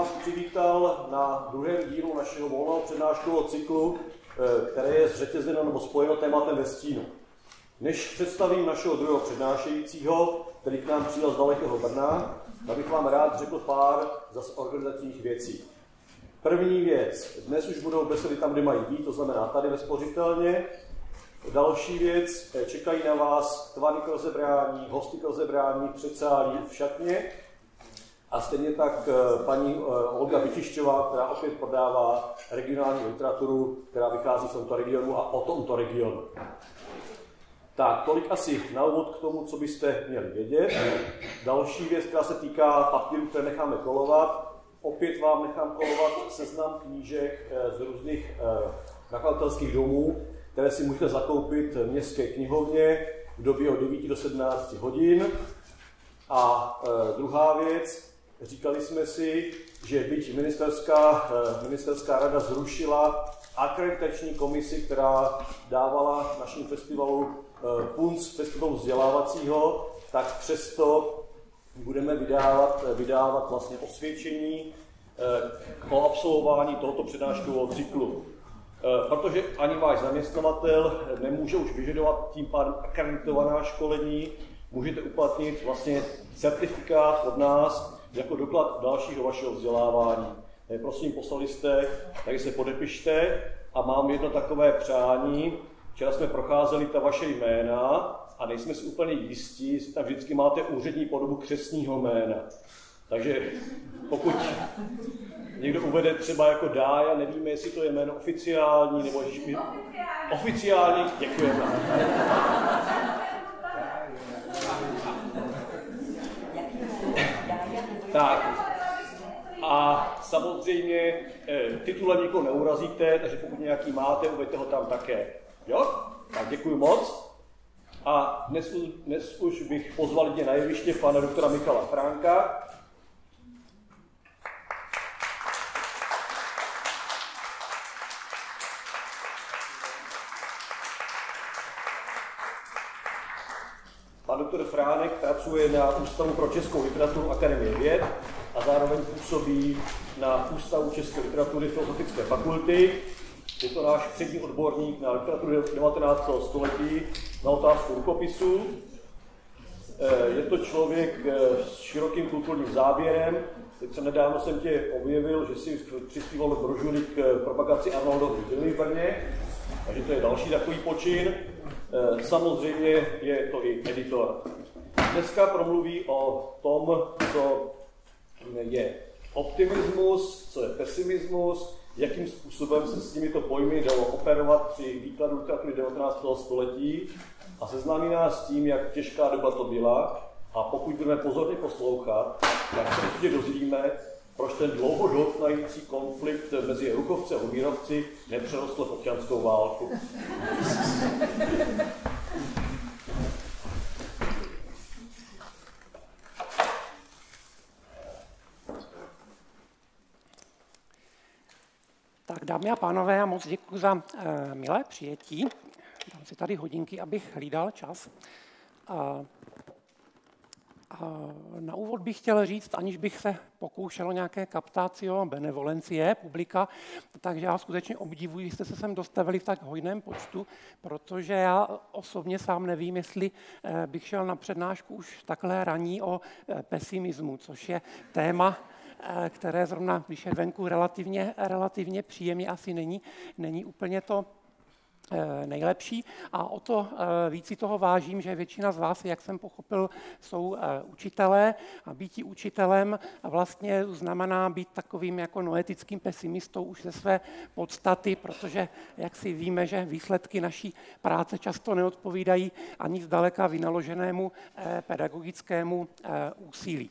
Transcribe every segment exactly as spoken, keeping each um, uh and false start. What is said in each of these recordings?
vás přivítal na druhém dílu našeho volného přednáškového cyklu, které je zřetězeno nebo spojeno tématem ve stínu. Než představím našeho druhého přednášejícího, který k nám přijel z dalekého Brna, tak bych vám rád řekl pár zase organizačních věcí. První věc, dnes už budou besedy tam, kde mají být, to znamená tady ve spořitelně. Další věc, čekají na vás tvary k rozebrání, hosty k rozebrání, předsálí v šatně. A stejně tak paní Olga Vytišťová, která opět prodává regionální literaturu, která vychází z tomto regionu a o tomto regionu. Tak, tolik asi na úvod k tomu, co byste měli vědět. Další věc, která se týká papíru, které necháme kolovat. Opět vám nechám kolovat seznam knížek z různých nakladatelských domů, které si můžete zakoupit v městské knihovně v době od devíti do sedmnácti hodin. A e, druhá věc, říkali jsme si, že byť ministerská, e, ministerská rada zrušila akreditační komisi, která dávala našemu festivalu e, punc festivalu vzdělávacího, tak přesto budeme vydávat, vydávat vlastně osvědčení e, o absolvování tohoto přednáškového cyklu. Protože ani váš zaměstnavatel nemůže už vyžadovat tím pádem akreditovaná školení, můžete uplatnit vlastně certifikát od nás jako doklad dalšího vašeho vzdělávání. Prosím, poslali jste, tady se podepište a mám jedno takové přání. Včera jsme procházeli ta vaše jména a nejsme si úplně jistí, jestli tam vždycky máte úřední podobu křestního jména. Takže pokud někdo uvede třeba jako Dája, nevíme, jestli to je jméno oficiální, nebo ježiš, my... oficiální, děkujeme. Tak. A samozřejmě titulem nikoho neurazíte, takže pokud nějaký máte, uveďte ho tam také. Jo? Tak děkuji moc. A dnes, dnes už bych pozval lidi na jeviště pana doktora Michala Fránka. Pan doktor Fránek pracuje na Ústavu pro českou literaturu Akademie věd a zároveň působí na Ústavu české literatury Filozofické fakulty. Je to náš přední odborník na literaturu devatenáctého století, na otázku rukopisu. Je to člověk s širokým kulturním záběrem. Teď jsem nedávno jsem tě objevil, že jsi přispíval do brožury k propagaci Arnoldovy vily v Brně, takže to je další takový počin. Samozřejmě je to i editor. Dneska promluví o tom, co je optimismus, co je pesimismus, jakým způsobem se s těmito pojmy dalo operovat při výkladu literatury devatenáctého století a seznámí nás s tím, jak těžká doba to byla. A pokud budeme pozorně poslouchat, tak se určitě dozvíme, proč ten dlouhodobý konflikt mezi Ruchovci a Umírovci nepřerostl v občanskou válku. Tak dámy a pánové, já moc děkuji za uh, milé přijetí. Dám si tady hodinky, abych hlídal čas. Uh, Na úvod bych chtěl říct, aniž bych se pokoušel o nějaké captatio benevolencie publika, takže já skutečně obdivuji, že jste se sem dostavili v tak hojném počtu, protože já osobně sám nevím, jestli bych šel na přednášku už takhle raní o pesimismu, což je téma, které zrovna, když je venku relativně, relativně příjemně, asi není, není úplně to nejlepší a o to víc si toho vážím, že většina z vás, jak jsem pochopil, jsou učitelé a býti učitelem vlastně znamená být takovým jako noetickým pesimistou už ze své podstaty, protože jak si víme, že výsledky naší práce často neodpovídají ani zdaleka vynaloženému pedagogickému úsilí.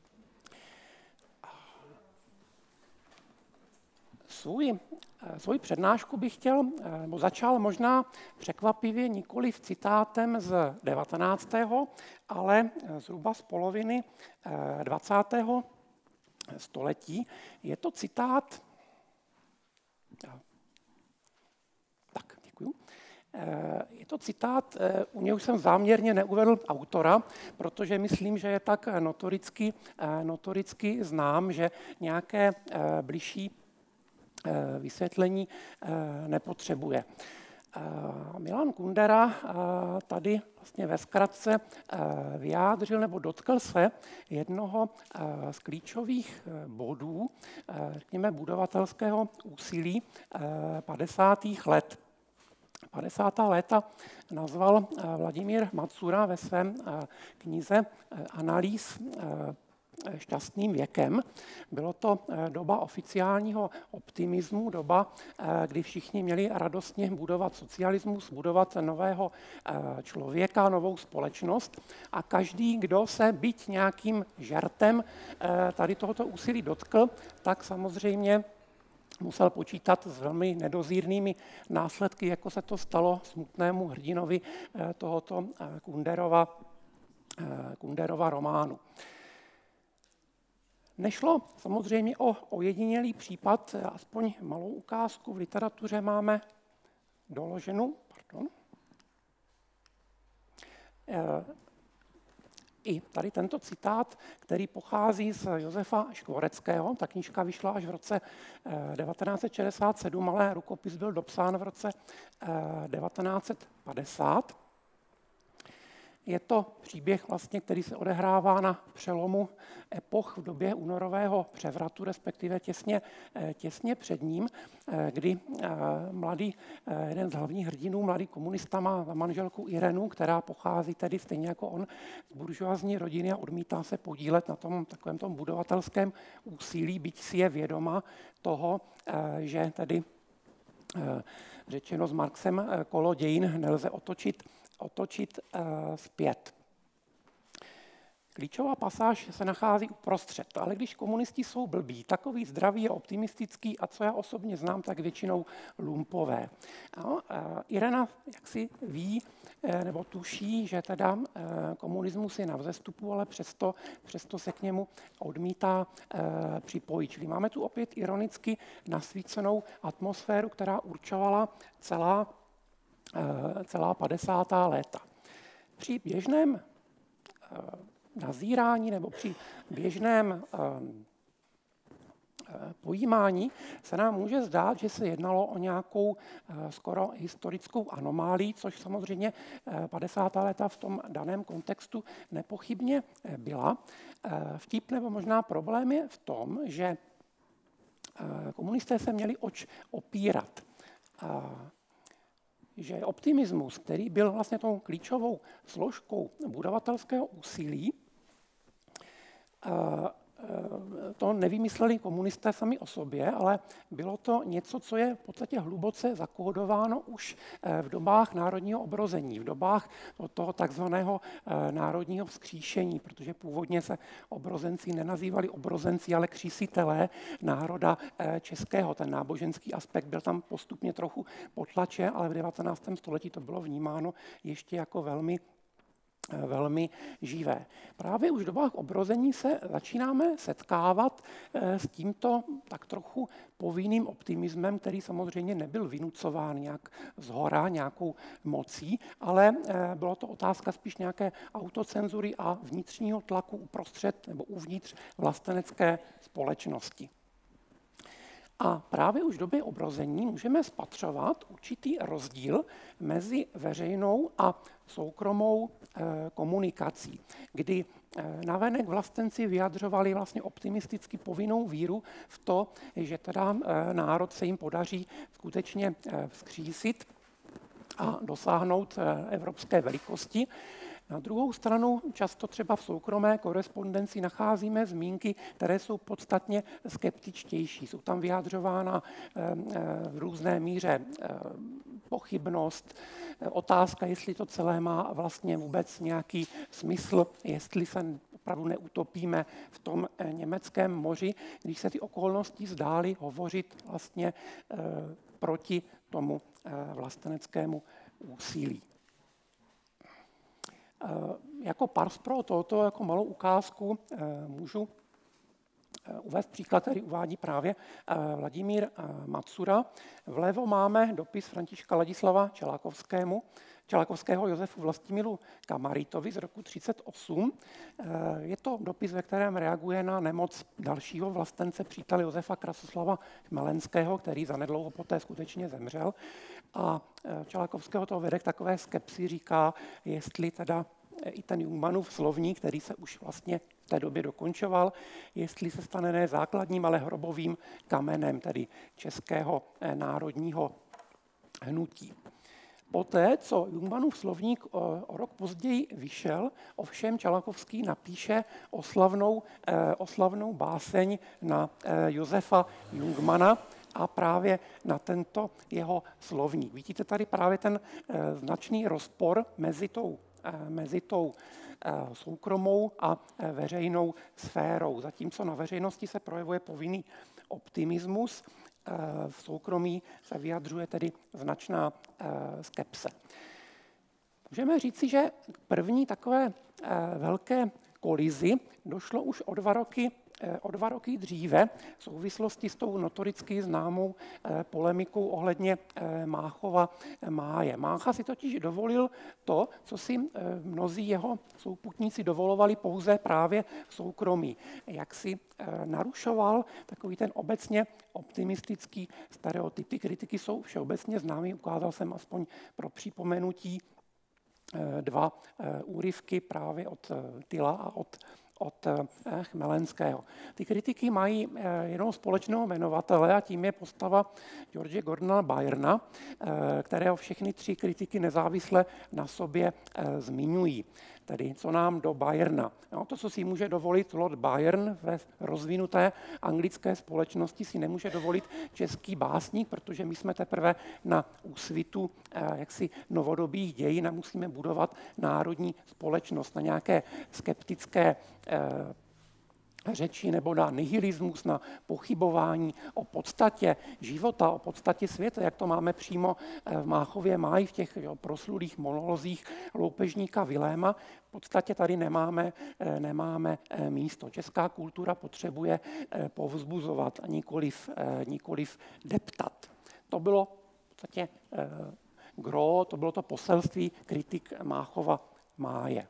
Svůj, svůj přednášku bych chtěl, nebo začal možná překvapivě nikoliv citátem z devatenáctého ale zhruba z poloviny dvacátého století. Je to citát, tak děkuju, je to citát, u něj už jsem záměrně neuvedl autora, protože myslím, že je tak notoricky, notoricky znám, že nějaké bližší vysvětlení nepotřebuje. Milan Kundera tady vlastně ve zkratce vyjádřil nebo dotkl se jednoho z klíčových bodů, řekněme, budovatelského úsilí padesátých let. padesátá léta nazval Vladimír Macura ve svém knize Analýz šťastným věkem. Bylo to doba oficiálního optimismu, doba, kdy všichni měli radostně budovat socialismus, budovat nového člověka, novou společnost a každý, kdo se byť nějakým žertem tady tohoto úsilí dotkl, tak samozřejmě musel počítat s velmi nedozírnými následky, jako se to stalo smutnému hrdinovi tohoto Kunderova, Kunderova románu. Nešlo samozřejmě o ojedinělý případ, aspoň malou ukázku v literatuře máme doloženou. Pardon. I tady tento citát, který pochází z Josefa Škvoreckého, ta knížka vyšla až v roce devatenáct set šedesát sedm, ale rukopis byl dopsán v roce devatenáct set padesát. Je to příběh, vlastně, který se odehrává na přelomu epoch v době únorového převratu, respektive těsně, těsně před ním, kdy mladý, jeden z hlavních hrdinů, mladý komunista, má manželku Irenu, která pochází tedy stejně jako on z buržoazní rodiny a odmítá se podílet na tom takovém tom budovatelském úsilí, byť si je vědoma toho, že tedy řečeno s Marxem kolo dějin nelze otočit otočit uh, zpět. Klíčová pasáž se nachází uprostřed, ale když komunisti jsou blbí, takový zdravý a optimistický a co já osobně znám, tak většinou lumpové. No, uh, Irena jaksi ví eh, nebo tuší, že teda eh, komunismus je na vzestupu, ale přesto, přesto se k němu odmítá eh, připojit. Čili máme tu opět ironicky nasvícenou atmosféru, která určovala celá celá padesátá léta. Při běžném nazírání nebo při běžném pojímání se nám může zdát, že se jednalo o nějakou skoro historickou anomálii, což samozřejmě padesátá léta v tom daném kontextu nepochybně byla. Vtip nebo možná problém je v tom, že komunisté se měli oč opírat. Že optimismus, který byl vlastně tou klíčovou složkou budovatelského úsilí, to nevymysleli komunisté sami o sobě, ale bylo to něco, co je v podstatě hluboce zakódováno už v dobách národního obrození, v dobách toho takzvaného národního vzkříšení, protože původně se obrozenci nenazývali obrozenci, ale křísitelé národa českého. Ten náboženský aspekt byl tam postupně trochu potlačen, ale v devatenáctém století to bylo vnímáno ještě jako velmi velmi živé. Právě už v dobách obrození se začínáme setkávat s tímto tak trochu povinným optimismem, který samozřejmě nebyl vynucován nějak zhora, nějakou mocí, ale bylo to otázka spíš nějaké autocenzury a vnitřního tlaku uprostřed nebo uvnitř vlastenecké společnosti. A právě už v době obrození můžeme spatřovat určitý rozdíl mezi veřejnou a soukromou e, komunikací, kdy e, navenek vlastenci vyjadřovali vlastně optimisticky povinnou víru v to, že teda e, národ se jim podaří skutečně e, vzkřísit a dosáhnout e, evropské velikosti. Na druhou stranu často třeba v soukromé korespondenci nacházíme zmínky, které jsou podstatně skeptičtější. Jsou tam vyjádřována v různé míře pochybnost, otázka, jestli to celé má vlastně vůbec nějaký smysl, jestli se opravdu neutopíme v tom německém moři, když se ty okolnosti zdály hovořit vlastně proti tomu vlasteneckému úsilí. Jako pars pro tohoto, jako malou ukázku, můžu uvést příklad, který uvádí právě Vladimír Macura. Vlevo máme dopis Františka Ladislava Čelákovskému, Čelákovského Josefu Vlastimilu Kamaritovi z roku třicet osm. Je to dopis, ve kterém reaguje na nemoc dalšího vlastence, přítele Josefa Krasoslava Chmelenského, který zanedlouho poté skutečně zemřel. A Čelákovského to vede k takové skepsi, říká, jestli teda i ten Jungmannův slovník, který se už vlastně v té době dokončoval, jestli se stane ne základním, ale hrobovým kamenem, tedy českého národního hnutí. Poté, co Jungmannův slovník o, o rok později vyšel, ovšem Čelákovský napíše oslavnou, eh, oslavnou báseň na eh, Josefa Jungmanna a právě na tento jeho slovník. Vidíte tady právě ten eh, značný rozpor mezi tou, eh, mezi tou eh, soukromou a eh, veřejnou sférou. Zatímco na veřejnosti se projevuje povinný optimismus, v soukromí se vyjadřuje tedy značná skepse. Můžeme říci, že k první takové velké kolizi došlo už o dva roky, o dva roky dříve v souvislosti s tou notoricky známou polemikou ohledně Máchova máje. Mácha si totiž dovolil to, co si mnozí jeho souputníci dovolovali pouze právě v soukromí. Jak si narušoval takový ten obecně optimistický stereotyp. Ty kritiky jsou všeobecně známý, ukázal jsem aspoň pro připomenutí dva úryvky právě od Tyla a od od Chmelenského. Ty kritiky mají jenom společného jmenovatele a tím je postava George Gordona Byrna, kterého všechny tři kritiky nezávisle na sobě zmiňují. Tedy co nám do Byrna. No, to, co si může dovolit Lord Byron ve rozvinuté anglické společnosti, si nemůže dovolit český básník, protože my jsme teprve na úsvitu jaksi novodobých dějin a musíme budovat národní společnost na nějaké skeptické řeči nebo na nihilismus, na pochybování o podstatě života, o podstatě světa, jak to máme přímo v Máchově máji v těch jo, proslulých monolozích loupežníka Viléma. V podstatě tady nemáme, nemáme místo. Česká kultura potřebuje povzbuzovat a nikoliv, nikoliv deptat. To bylo v podstatě gro, to bylo to poselství kritik Máchova máje.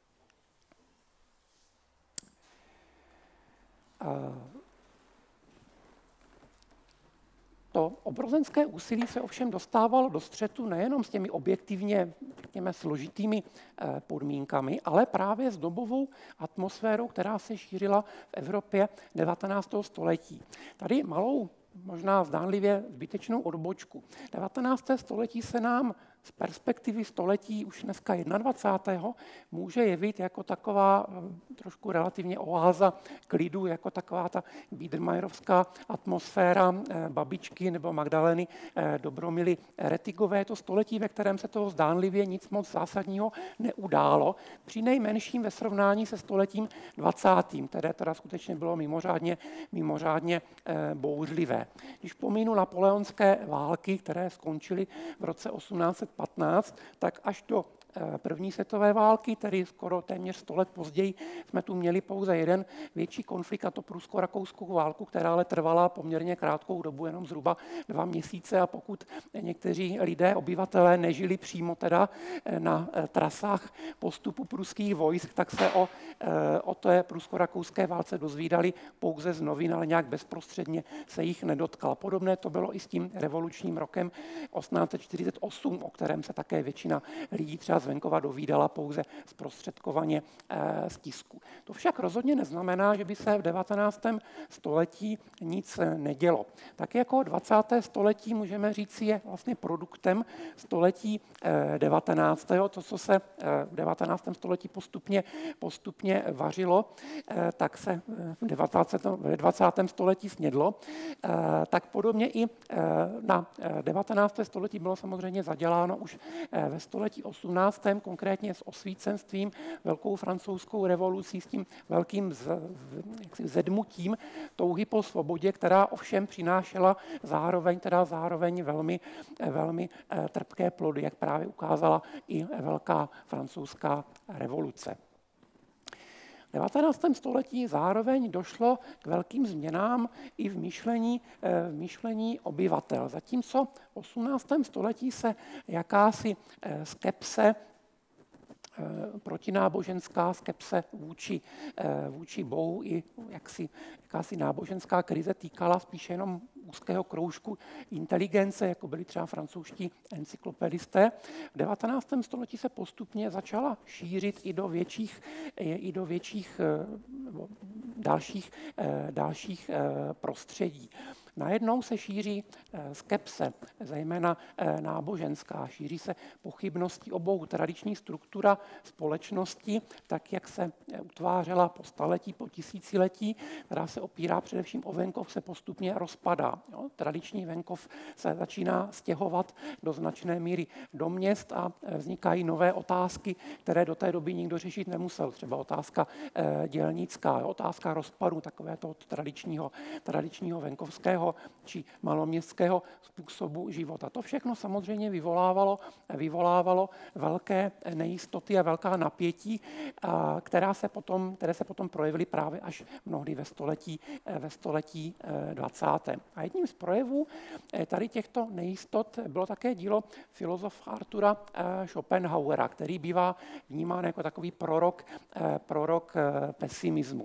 To obrozenské úsilí se ovšem dostávalo do střetu nejenom s těmi objektivně těmi složitými podmínkami, ale právě s dobovou atmosférou, která se šířila v Evropě devatenáctého století. Tady malou, možná zdánlivě zbytečnou odbočku. devatenácté století se nám z perspektivy století už dneska dvacátého může jevit jako taková trošku relativně oáza klidu, jako taková ta biedermeierovská atmosféra babičky nebo Magdaleny Dobromily Rettigové. To století, ve kterém se toho zdánlivě nic moc zásadního neudálo, při nejmenším ve srovnání se stoletím dvacátým, které teda skutečně bylo mimořádně, mimořádně bouřlivé. Když pominu napoleonské války, které skončily v roce osmnáct patnáct, tak až do první světové války, tedy skoro téměř sto let později, jsme tu měli pouze jeden větší konflikt, a to prusko-rakouskou válku, která ale trvala poměrně krátkou dobu, jenom zhruba dva měsíce, a pokud někteří lidé, obyvatelé, nežili přímo teda na trasách postupu pruských vojsk, tak se o, o té prusko-rakouské válce dozvídali pouze z novin, ale nějak bezprostředně se jich nedotkla. Podobné to bylo i s tím revolučním rokem osmnáct set čtyřicet osm, o kterém se také většina lidí třeba z venkova dovídala pouze zprostředkovaně z tisku. To však rozhodně neznamená, že by se v devatenáctém století nic nedělo. Tak jako dvacáté století můžeme říct, je vlastně produktem století devatenáctého. To, co se v devatenáctém století postupně, postupně vařilo, tak se v dvacátém století snědlo. Tak podobně i na devatenácté století bylo samozřejmě zaděláno už ve století osmnáctém, konkrétně s osvícenstvím, velkou francouzskou revolucí, s tím velkým z, jaksi zedmutím touhy po svobodě, která ovšem přinášela zároveň, teda zároveň velmi, velmi trpké plody, jak právě ukázala i velká francouzská revoluce. V devatenáctém století zároveň došlo k velkým změnám i v myšlení, v myšlení obyvatel. Zatímco v osmnáctém století se jakási skepse, protináboženská skepse vůči, vůči Bohu i jaksi, jakási náboženská krize týkala spíše jenom úzkého kroužku inteligence, jako byli třeba francouzští encyklopedisté. V devatenáctém století se postupně začala šířit i do větších, i do větších dalších, dalších prostředí. Najednou se šíří skepse, zejména náboženská. Šíří se pochybnosti obou. Tradiční struktura společnosti, tak jak se utvářela po staletí, po tisíciletí, která se opírá především o venkov, se postupně rozpadá. Jo? Tradiční venkov se začíná stěhovat do značné míry do měst a vznikají nové otázky, které do té doby nikdo řešit nemusel. Třeba otázka dělnická, otázka rozpadu takového tradičního, tradičního venkovského či maloměstského způsobu života. To všechno samozřejmě vyvolávalo, vyvolávalo velké nejistoty a velká napětí, která se potom, které se potom projevily právě až mnohdy ve století, ve století dvacátém. A jedním z projevů tady těchto nejistot bylo také dílo filozofa Artura Schopenhauera, který bývá vnímán jako takový prorok, prorok pesimismu.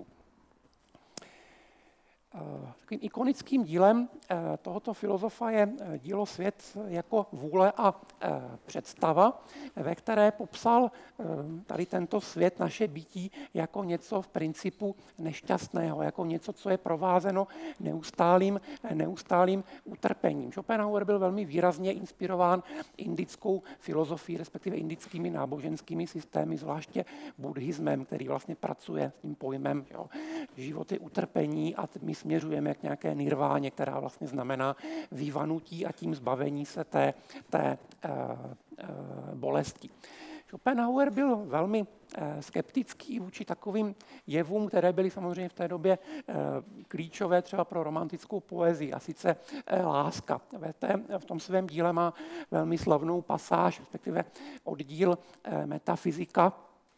Takovým ikonickým dílem tohoto filozofa je dílo Svět jako vůle a představa, ve které popsal tady tento svět, naše bytí, jako něco v principu nešťastného, jako něco, co je provázeno neustálým, neustálým utrpením. Schopenhauer byl velmi výrazně inspirován indickou filozofií, respektive indickými náboženskými systémy, zvláště buddhismem, který vlastně pracuje s tím pojmem, jo, život je utrpení a my směřujeme k nějaké nirváně, která vlastně znamená vyvanutí a tím zbavení se té, té uh, uh, bolesti. Schopenhauer byl velmi uh, skeptický vůči takovým jevům, které byly samozřejmě v té době uh, klíčové třeba pro romantickou poezii, a sice uh, láska. Ve té, v tom svém díle má velmi slavnou pasáž, respektive oddíl uh, metafyzika,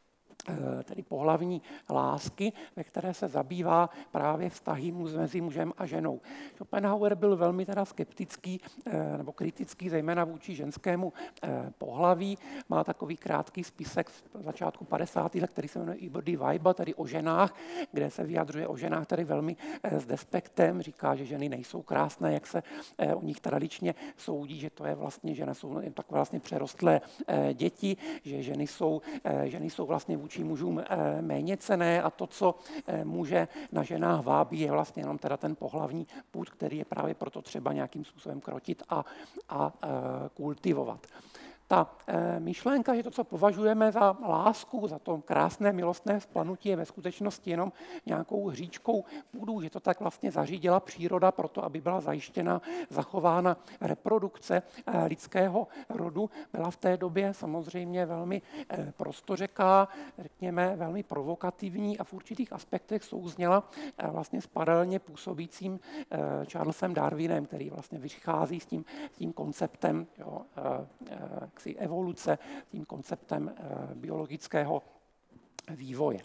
tedy pohlavní lásky, ve které se zabývá právě vztahy mezi mužem a ženou. Schopenhauer byl velmi teda skeptický nebo kritický, zejména vůči ženskému pohlaví. Má takový krátký spisek z začátku padesátých let, který se jmenuje Über die Weiber, tedy o ženách, kde se vyjadřuje o ženách tady velmi s despektem. Říká, že ženy nejsou krásné, jak se o nich tradičně soudí, že to je vlastně, že jsou takové vlastně přerostlé děti, že ženy jsou, ženy jsou vlastně vůči mužům méně cenné a to, co muže na ženách vábí, je vlastně jenom teda ten pohlavní pud, který je právě proto třeba nějakým způsobem krotit a, a kultivovat. Ta e, myšlenka, že to, co považujeme za lásku, za to krásné milostné vzplanutí, je ve skutečnosti jenom nějakou hříčkou půdu, že to tak vlastně zařídila příroda proto, aby byla zajištěna, zachována reprodukce e, lidského rodu, byla v té době samozřejmě velmi e, prostořeká, řekněme velmi provokativní a v určitých aspektech souzněla e, vlastně s paralelně působícím e, Charlesem Darwinem, který vlastně vychází s tím, s tím konceptem, jo, e, e, evoluce, tím konceptem biologického vývoje.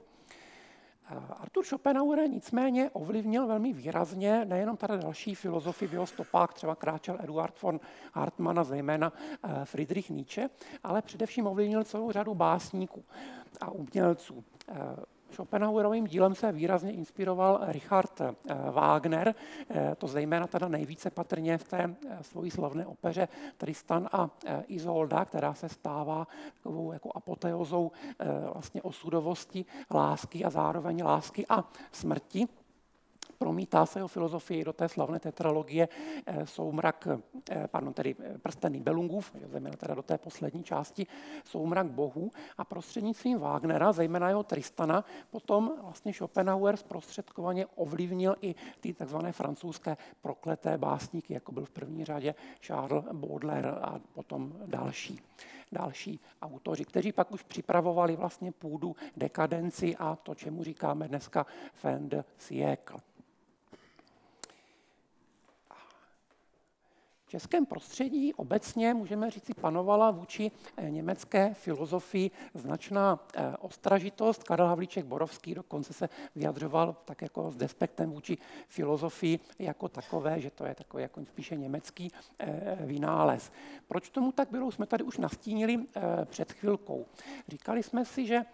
Arthur Schopenhauer nicméně ovlivnil velmi výrazně nejenom tady další filozofy v jeho stopách, třeba kráčel Eduard von Hartmann a zejména Friedrich Nietzsche, ale především ovlivnil celou řadu básníků a umělců. Schopenhauerovým dílem se výrazně inspiroval Richard Wagner, to zejména teda nejvíce patrně v té svojí slavné opeře Tristan a Isolda, která se stává takovou jako apoteozou vlastně osudovosti, lásky a zároveň lásky a smrti. Promítá se jeho filozofii do té slavné tetralogie Soumrak, pardon, tedy Prsten Nibelungův, zejména teda do té poslední části Soumrak bohů, a prostřednictvím Wagnera, zejména jeho Tristana, potom vlastně Schopenhauer zprostředkovaně ovlivnil i ty takzvané francouzské prokleté básníky, jako byl v první řadě Charles Baudelaire a potom další. další autoři, kteří pak už připravovali vlastně půdu dekadenci a to, čemu říkáme dneska fin de siècle. českém prostředí obecně, můžeme říct, panovala vůči německé filozofii značná ostražitost. Karel Havlíček Borovský dokonce se vyjadřoval tak jako s despektem vůči filozofii jako takové, že to je takový jako spíše německý vynález. Proč tomu tak bylo, jsme tady už nastínili před chvilkou. Říkali jsme si, že,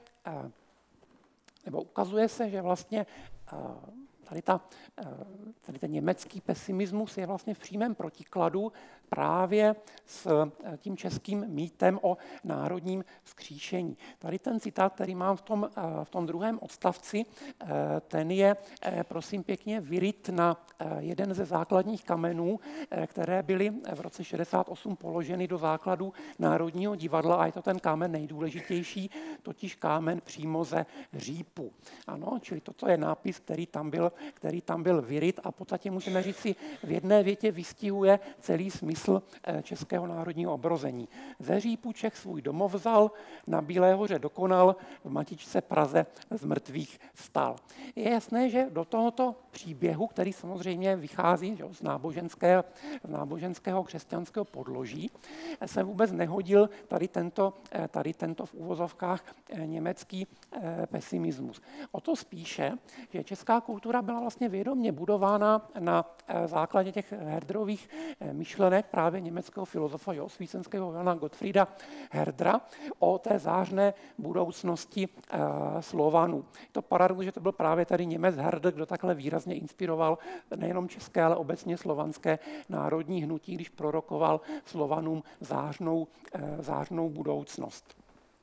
nebo ukazuje se, že vlastně tady, ta, tady ten německý pesimismus je vlastně v přímém protikladu právě s tím českým mýtem o národním vzkříšení. Tady ten citát, který mám v tom, v tom druhém odstavci, ten je, prosím pěkně, vyryt na jeden ze základních kamenů, které byly v roce šedesát osm položeny do základu Národního divadla, a je to ten kámen nejdůležitější, totiž kámen přímo ze Řípu. Ano, čili toto je nápis, který tam byl, který tam byl vyryt, a v podstatě můžeme říct si, v jedné větě vystihuje celý smysl českého národního obrození. Ze Řípu Čech svůj domov vzal, na Bílé hoře dokonal, v Matičce Praze z mrtvých vstal. Je jasné, že do tohoto příběhu, který samozřejmě vychází že, z, náboženského, z náboženského křesťanského podloží, se vůbec nehodil tady tento, tady tento v uvozovkách německý pesimismus. O to spíše, že česká kultura byla vlastně vědomě budována na základě těch Herderových myšlenek právě německého filozofa osvícenského Johana Gottfrieda Herdera o té zářné budoucnosti Slovanů. To paradox, že to byl právě tady Němec Herder, kdo takhle výrazně inspiroval nejenom české, ale obecně slovanské národní hnutí, když prorokoval Slovanům zářnou, zářnou budoucnost.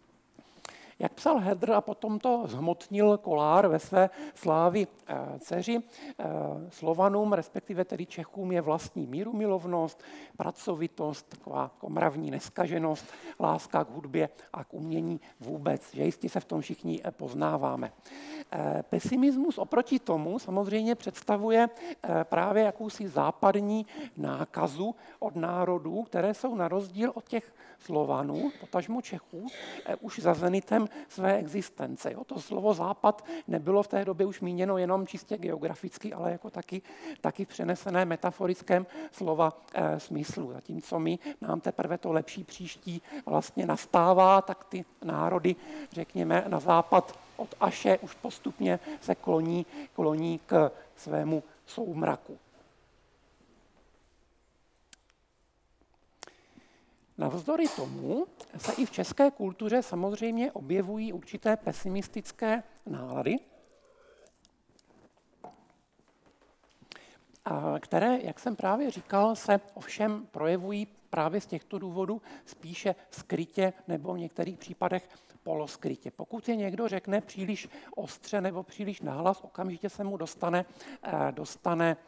Jak psal Herder a potom to zhmotnil Kollár ve své Slávy dceři, Slovanům, respektive tedy Čechům, je vlastní mírumilovnost, pracovitost, taková mravní neskaženost, láska k hudbě a k umění vůbec, že jistě se v tom všichni poznáváme. Pesimismus oproti tomu samozřejmě představuje právě jakousi západní nákazu od národů, které jsou na rozdíl od těch Slovanů, potažmo Čechů, už za zenitem své existence. Jo, to slovo západ nebylo v té době už míněno jenom čistě geograficky, ale jako taky, taky v přenesené metaforickém slova e, smyslu. Zatímco my nám teprve to lepší příští vlastně nastává, tak ty národy, řekněme, na západ od Aše už postupně se kloní, kloní k svému soumraku. Navzdory tomu se i v české kultuře samozřejmě objevují určité pesimistické nálady, které, jak jsem právě říkal, se ovšem projevují právě z těchto důvodů spíše skrytě nebo v některých případech poloskrytě. Pokud je někdo řekne příliš ostře nebo příliš nahlas, okamžitě se mu dostane, dostane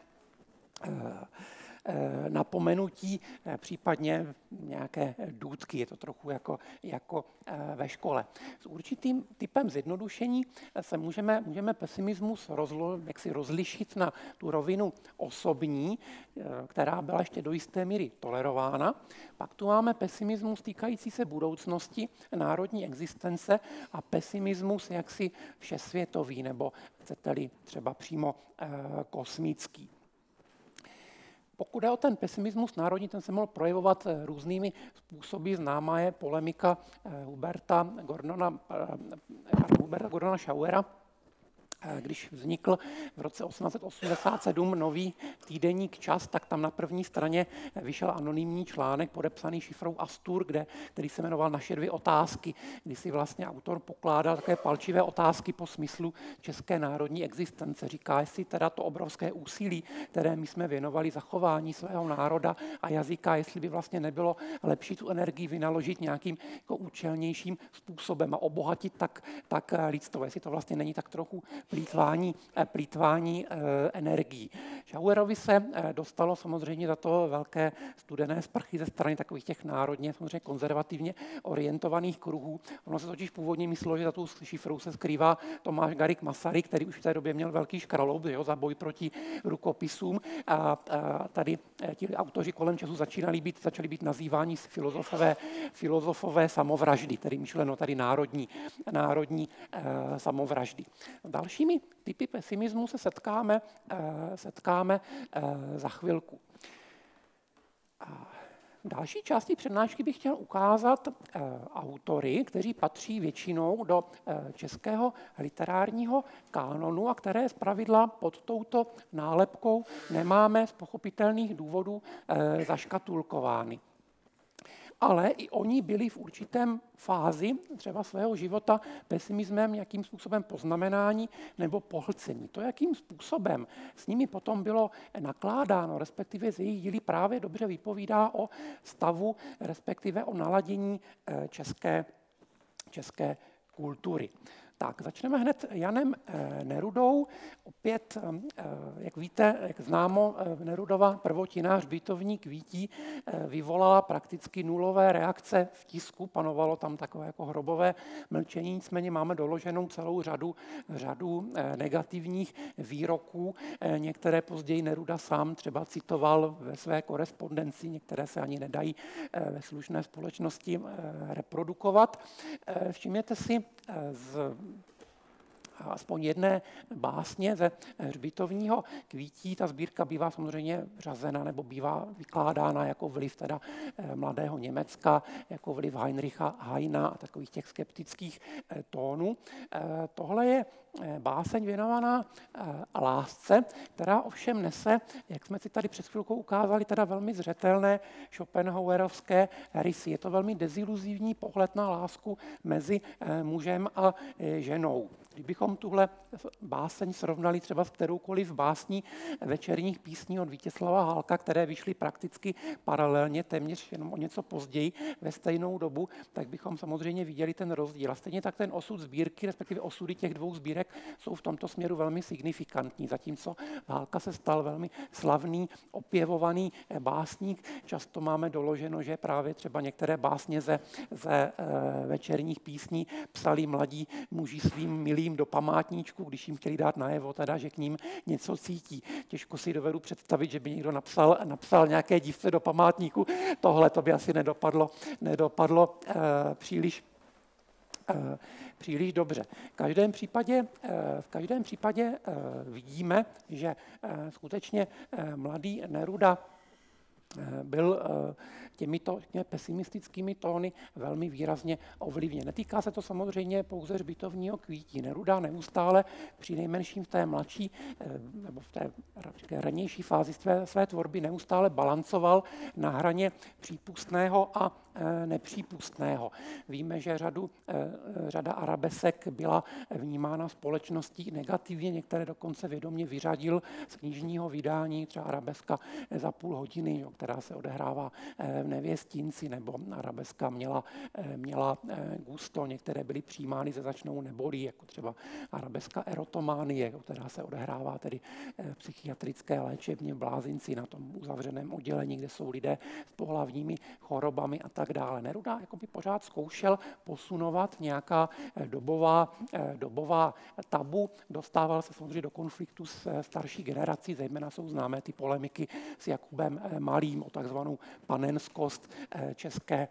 napomenutí, případně nějaké důtky. Je to trochu jako, jako ve škole. S určitým typem zjednodušení se můžeme, můžeme pesimismus rozlo, jaksi rozlišit na tu rovinu osobní, která byla ještě do jisté míry tolerována. Pak tu máme pesimismus týkající se budoucnosti národní existence a pesimismus jaksi všesvětový, nebo chcete-li třeba přímo kosmický. Pokud je o ten pesimismus národní, ten se mohl projevovat různými způsoby. Známá je polemika Huberta Gordona, Huberta Gordona Schauera, když vznikl v roce osmnáct set osmdesát sedm nový týdeník Čas, tak tam na první straně vyšel anonymní článek podepsaný šifrou Astur, kde, který se jmenoval Naše dvě otázky, kdy si vlastně autor pokládal takové palčivé otázky po smyslu české národní existence. Říká, jestli teda to obrovské úsilí, které my jsme věnovali zachování svého národa a jazyka, jestli by vlastně nebylo lepší tu energii vynaložit nějakým jako účelnějším způsobem a obohatit tak, tak lidstvo, jestli to vlastně není tak trochu plýtvání, plýtvání e, energií. Schauerovi se e, dostalo samozřejmě za to velké studené sprchy ze strany takových těch národně, samozřejmě konzervativně orientovaných kruhů. Ono se totiž původně myslelo, že za tu šifrou se skrývá Tomáš Garrigue Masaryk, který už v té době měl velký škraloup, jo, za boj proti rukopisům. A, a tady e, ti autoři kolem času začínali být, začali být nazýváni filozofové, filozofové samovraždy, tedy myšleno tady národní, národní e, samovraždy. Další Dalšími typy pesimismu se setkáme, setkáme za chvilku. V další části přednášky bych chtěl ukázat eh, autory, kteří patří většinou do eh, českého literárního kánonu a které zpravidla pod touto nálepkou nemáme z pochopitelných důvodů eh, zaškatulkovány. Ale i oni byli v určitém fázi třeba svého života pesimismem nějakým způsobem poznamenání nebo pohlcení. To, jakým způsobem s nimi potom bylo nakládáno, respektive z jejich díly právě dobře vypovídá o stavu, respektive o naladění české, české kultury. Tak, začneme hned Janem Nerudou. Opět, jak víte, jak známo, Nerudova prvotina Hřbitovní kvítí vyvolala prakticky nulové reakce v tisku. Panovalo tam takové jako hrobové mlčení, nicméně máme doloženou celou řadu, řadu negativních výroků. Některé později Neruda sám třeba citoval ve své korespondenci, některé se ani nedají ve slušné společnosti reprodukovat. Všimněte si z aspoň jedné básně ze Hřbitovního kvítí. Ta sbírka bývá samozřejmě řazena nebo bývá vykládána jako vliv teda mladého Německa, jako vliv Heinricha Heina a takových těch skeptických tónů. Tohle je báseň věnovaná lásce, která ovšem nese, jak jsme si tady před chvilkou ukázali, teda velmi zřetelné schopenhauerovské rysy. Je to velmi deziluzivní pohled na lásku mezi mužem a ženou. Kdybychom tuhle báseň srovnali třeba s kteroukoliv básní večerních písní od Vítězslava Hálka, které vyšly prakticky paralelně, téměř jenom o něco později ve stejnou dobu, tak bychom samozřejmě viděli ten rozdíl. A stejně tak ten osud sbírky, respektive osudy těch dvou sbírek, jsou v tomto směru velmi signifikantní. Zatímco Hálka se stal velmi slavný, opěvovaný básník, často máme doloženo, že právě třeba některé básně ze, ze večerních písní psali mladí muži svým milým do památníčku, když jim chtěli dát najevo, teda, že k ním něco cítí. Těžko si dovedu představit, že by někdo napsal, napsal nějaké dívce do památníku. Tohle to by asi nedopadlo, nedopadlo uh, příliš uh, příliš dobře. V každém případě, v každém případě vidíme, že skutečně mladý Neruda byl těmito pesimistickými tóny velmi výrazně ovlivněn. Netýká se to samozřejmě pouze Hřbitovního kvítí. Neruda neustále při nejmenším v té mladší nebo v té ranější fázi své, své tvorby neustále balancoval na hraně přípustného a nepřípustného. Víme, že řadu, řada arabesek byla vnímána společností negativně, některé dokonce vědomě vyřadil z knižního vydání, třeba arabeska za půl hodiny, která se odehrává v Nevěstinci, nebo arabeska měla, měla gusto, některé byly přijímány ze začnou nebolí, jako třeba arabeska erotománie, která se odehrává tedy v psychiatrické léčebně v Blázinci na tom uzavřeném oddělení, kde jsou lidé s pohlavními chorobami a tak dále. Neruda jakoby pořád zkoušel posunovat nějaká dobová, dobová tabu, dostával se samozřejmě do konfliktu s starší generací, zejména jsou známé ty polemiky s Jakubem Malým o takzvanou panenskost české,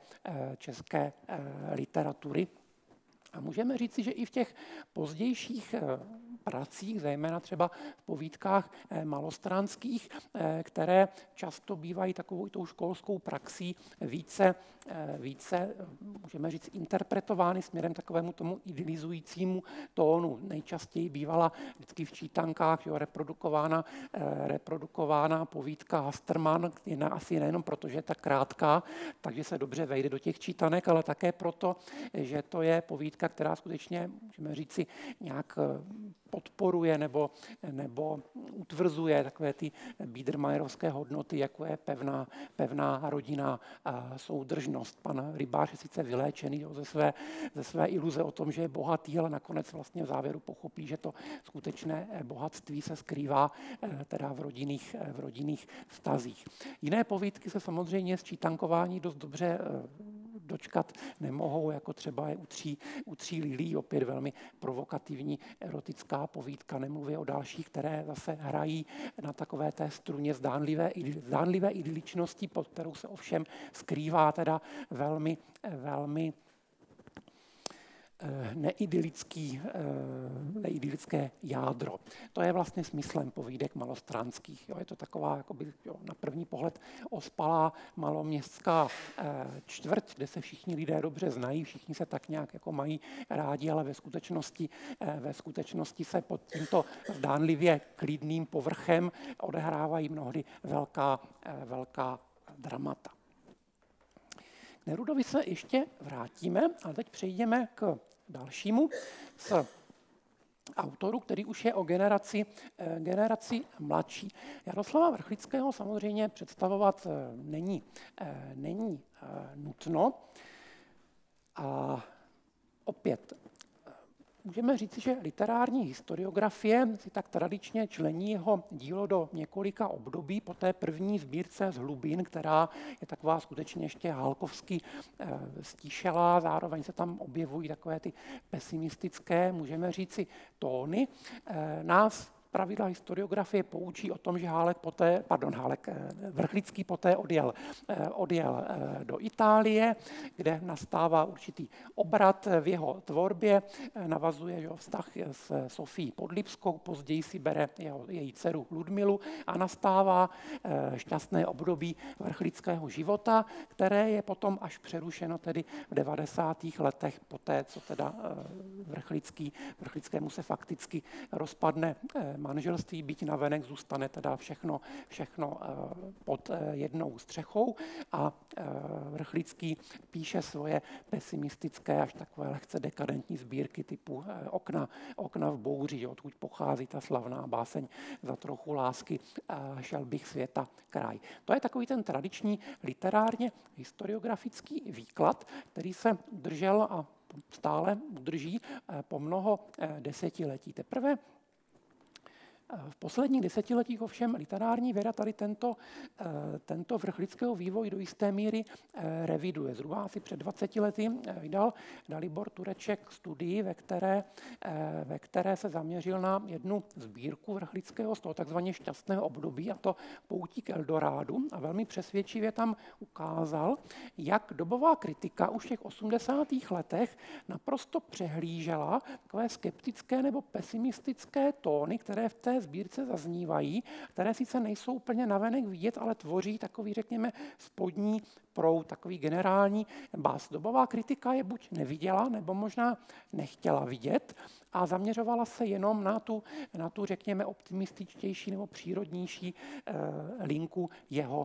české literatury. A můžeme říci, že i v těch pozdějších pracích, zejména třeba v povídkách malostranských, které často bývají takovou tou školskou praxí více, více, můžeme říct, interpretovány směrem takovému tomu idylizujícímu tónu. Nejčastěji bývala vždycky v čítankách jo, reprodukována, reprodukována povídka Hasterman, jedna asi nejenom proto, že je tak krátká, takže se dobře vejde do těch čítanek, ale také proto, že to je povídka, která skutečně, můžeme říci, nějak podporuje nebo, nebo utvrzuje takové ty biedermeierovské hodnoty, jako je pevná, pevná rodinná soudržnost. Pan Rybář je sice vyléčený jo, ze, své, ze své iluze o tom, že je bohatý, ale nakonec vlastně v závěru pochopí, že to skutečné bohatství se skrývá teda v rodinných, v rodinných vztazích. Jiné povídky se samozřejmě z čítankování dost dobře dočkat nemohou, jako třeba je u tří, u tří lilí, opět velmi provokativní erotická povídka, nemluví o dalších, které zase hrají na takové té struně zdánlivé, zdánlivé idyličnosti, pod kterou se ovšem skrývá teda velmi, velmi neidylický, neidylické jádro. To je vlastně smyslem povídek malostránských. Jo. Je to taková jakoby, jo, na první pohled ospalá maloměstská čtvrť, kde se všichni lidé dobře znají, všichni se tak nějak jako mají rádi, ale ve skutečnosti, ve skutečnosti se pod tímto zdánlivě klidným povrchem odehrávají mnohdy velká, velká dramata. K Nerudovi se ještě vrátíme, ale teď přejdeme k dalšímu z autoru, který už je o generaci, generaci mladší. Jaroslava Vrchlického samozřejmě představovat není, není nutno. A opět můžeme říct, že literární historiografie si tak tradičně člení jeho dílo do několika období. Po té první sbírce z hlubin, která je taková skutečně ještě hálkovsky stíšelá, zároveň se tam objevují takové ty pesimistické, můžeme říci, tóny, nás pravidla historiografie poučí o tom, že Hálek poté, pardon, Hálek, Vrchlický poté odjel, odjel do Itálie, kde nastává určitý obrat v jeho tvorbě, navazuje že, vztah s Sofií Podlipskou, později si bere jeho, její dceru Ludmilu a nastává šťastné období vrchlického života, které je potom až přerušeno tedy v devadesátých letech, poté, co teda Vrchlický, Vrchlickému se fakticky rozpadne manželství, byť navenek zůstane teda všechno, všechno pod jednou střechou a Vrchlický píše svoje pesimistické až takové lehce dekadentní sbírky typu Okna, okna v bouři, odkud pochází ta slavná báseň Za trochu lásky šel bych světa kraj. To je takový ten tradiční literárně historiografický výklad, který se držel a stále udrží po mnoho desetiletí. Teprve v posledních desetiletích ovšem literární věda tady tento, tento vrchlického vývoj do jisté míry reviduje. Zhruba asi před dvaceti lety vydal Dalibor Tureček studii, ve které, ve které se zaměřil na jednu sbírku Vrchlického z toho takzvaně šťastného období, a to Poutí k Eldorádu, a velmi přesvědčivě tam ukázal, jak dobová kritika už v těch osmdesátých letech naprosto přehlížela takové skeptické nebo pesimistické tóny, které v té sbírce zaznívají, které sice nejsou úplně navenek vidět, ale tvoří takový, řekněme, spodní proud, takový generální bás. Dobová kritika je buď neviděla, nebo možná nechtěla vidět a zaměřovala se jenom na tu, na tu řekněme, optimističtější nebo přírodnější eh, linku jeho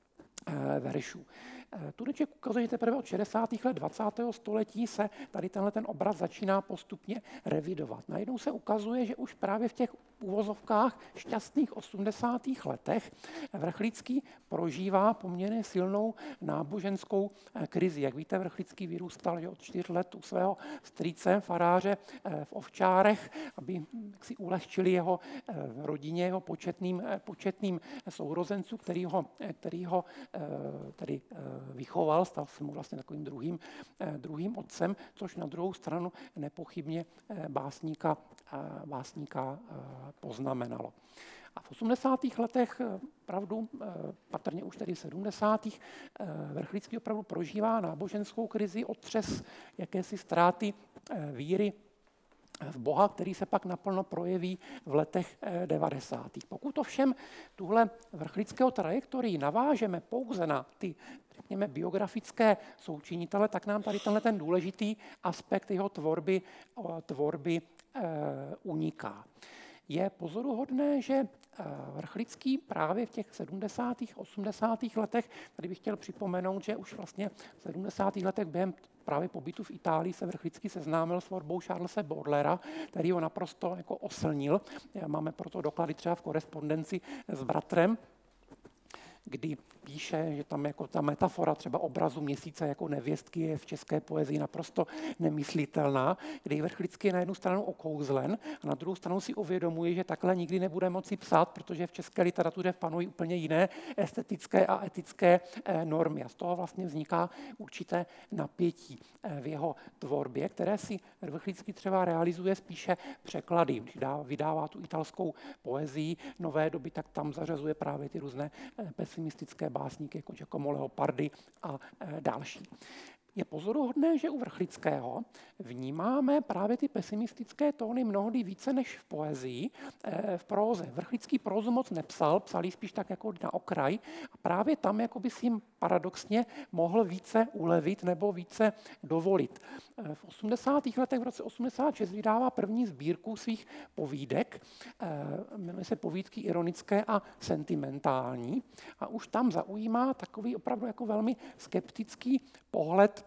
eh, veršů. Tureček ukazuje, že teprve od šedesátých let dvacátého století se tady tenhle ten obraz začíná postupně revidovat. Najednou se ukazuje, že už právě v těch uvozovkách šťastných osmdesátých letech Vrchlický prožívá poměrně silnou náboženskou krizi. Jak víte, Vrchlický vyrůstal že od čtyř let u svého strýce, faráře v Ovčárech, aby si ulehčili jeho rodině, jeho početným, početným sourozencům, který ho, který ho tedy vychoval, stal se mu vlastně takovým druhým, druhým otcem, což na druhou stranu nepochybně básníka, básníka poznamenalo. A v osmdesátých letech opravdu, patrně už tedy v sedmdesátých Vrchlický opravdu prožívá náboženskou krizi, otřes jakési ztráty víry v Boha, který se pak naplno projeví v letech devadesátých. Pokud ovšem tuhle Vrchlického trajektorii navážeme pouze na ty, řekněme, biografické součinitele, tak nám tady tenhle ten důležitý aspekt jeho tvorby, tvorby e, uniká. Je pozoruhodné, že Vrchlický právě v těch sedmdesátých, osmdesátých letech, tady bych chtěl připomenout, že už vlastně v sedmdesátých letech během právě pobytu v Itálii se Vrchlický seznámil s tvorbou Charlese Baudelairea, který ho naprosto jako oslnil. Máme proto doklady třeba v korespondenci s bratrem, kdy píše, že tam jako ta metafora třeba obrazu měsíce jako nevěstky je v české poezii naprosto nemyslitelná, kdy Vrchlický je na jednu stranu okouzlen a na druhou stranu si uvědomuje, že takhle nikdy nebude moci psát, protože v české literatuře panují úplně jiné estetické a etické normy. A z toho vlastně vzniká určité napětí v jeho tvorbě, které si Vrchlický třeba realizuje spíše překlady. Když vydává tu italskou poezii nové doby, tak tam zařazuje právě ty různé pesimistické básníky jako Giacomo Leopardi a další. Je pozoruhodné, že u Vrchlického vnímáme právě ty pesimistické tóny mnohdy více než v poezii, v próze. Vrchlický prózu moc nepsal, psal ji spíš tak jako na okraj a právě tam jako by si jim paradoxně mohl více ulevit nebo více dovolit. V osmdesátých letech, v roce osmdesát šest, vydává první sbírku svých povídek, jmenuje se Povídky ironické a sentimentální a už tam zaujímá takový opravdu jako velmi skeptický pohled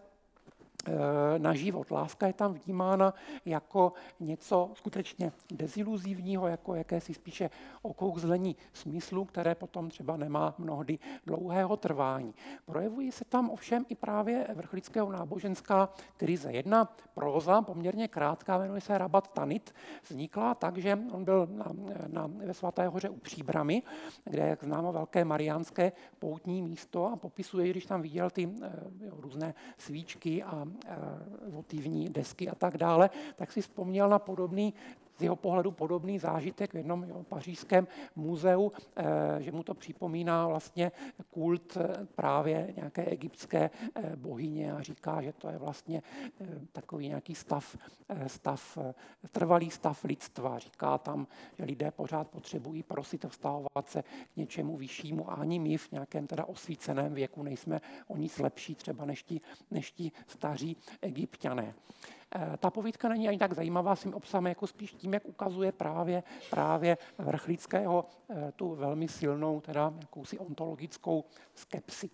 na život. Láska je tam vnímána jako něco skutečně deziluzivního, jako jakési spíše okouzlení smyslu, které potom třeba nemá mnohdy dlouhého trvání. Projevují se tam ovšem i právě Vrchlického náboženská krize. Jedna próza, poměrně krátká, jmenuje se Rabat Tanit, vznikla tak, že on byl na, na, ve Svaté hoře u Příbrami, kde je, jak známo, velké mariánské poutní místo a popisuje, když tam viděl ty jo, různé svíčky a votivní desky a tak dále, tak si vzpomněl na podobný, z jeho pohledu podobný zážitek v jednom jo, pařížském muzeu, eh, že mu to připomíná vlastně kult eh, právě nějaké egyptské eh, bohyně a říká, že to je vlastně eh, takový nějaký stav, eh, stav eh, trvalý stav lidstva. Říká tam, že lidé pořád potřebují prosit a vztahovat se k něčemu vyššímu a ani my v nějakém teda osvíceném věku nejsme o nic lepší třeba než ti, než ti staří Egypťané. Ta povídka není ani tak zajímavá svým obsahem, jako spíš tím, jak ukazuje právě, právě Vrchlického tu velmi silnou, teda jakousi ontologickou skepsi.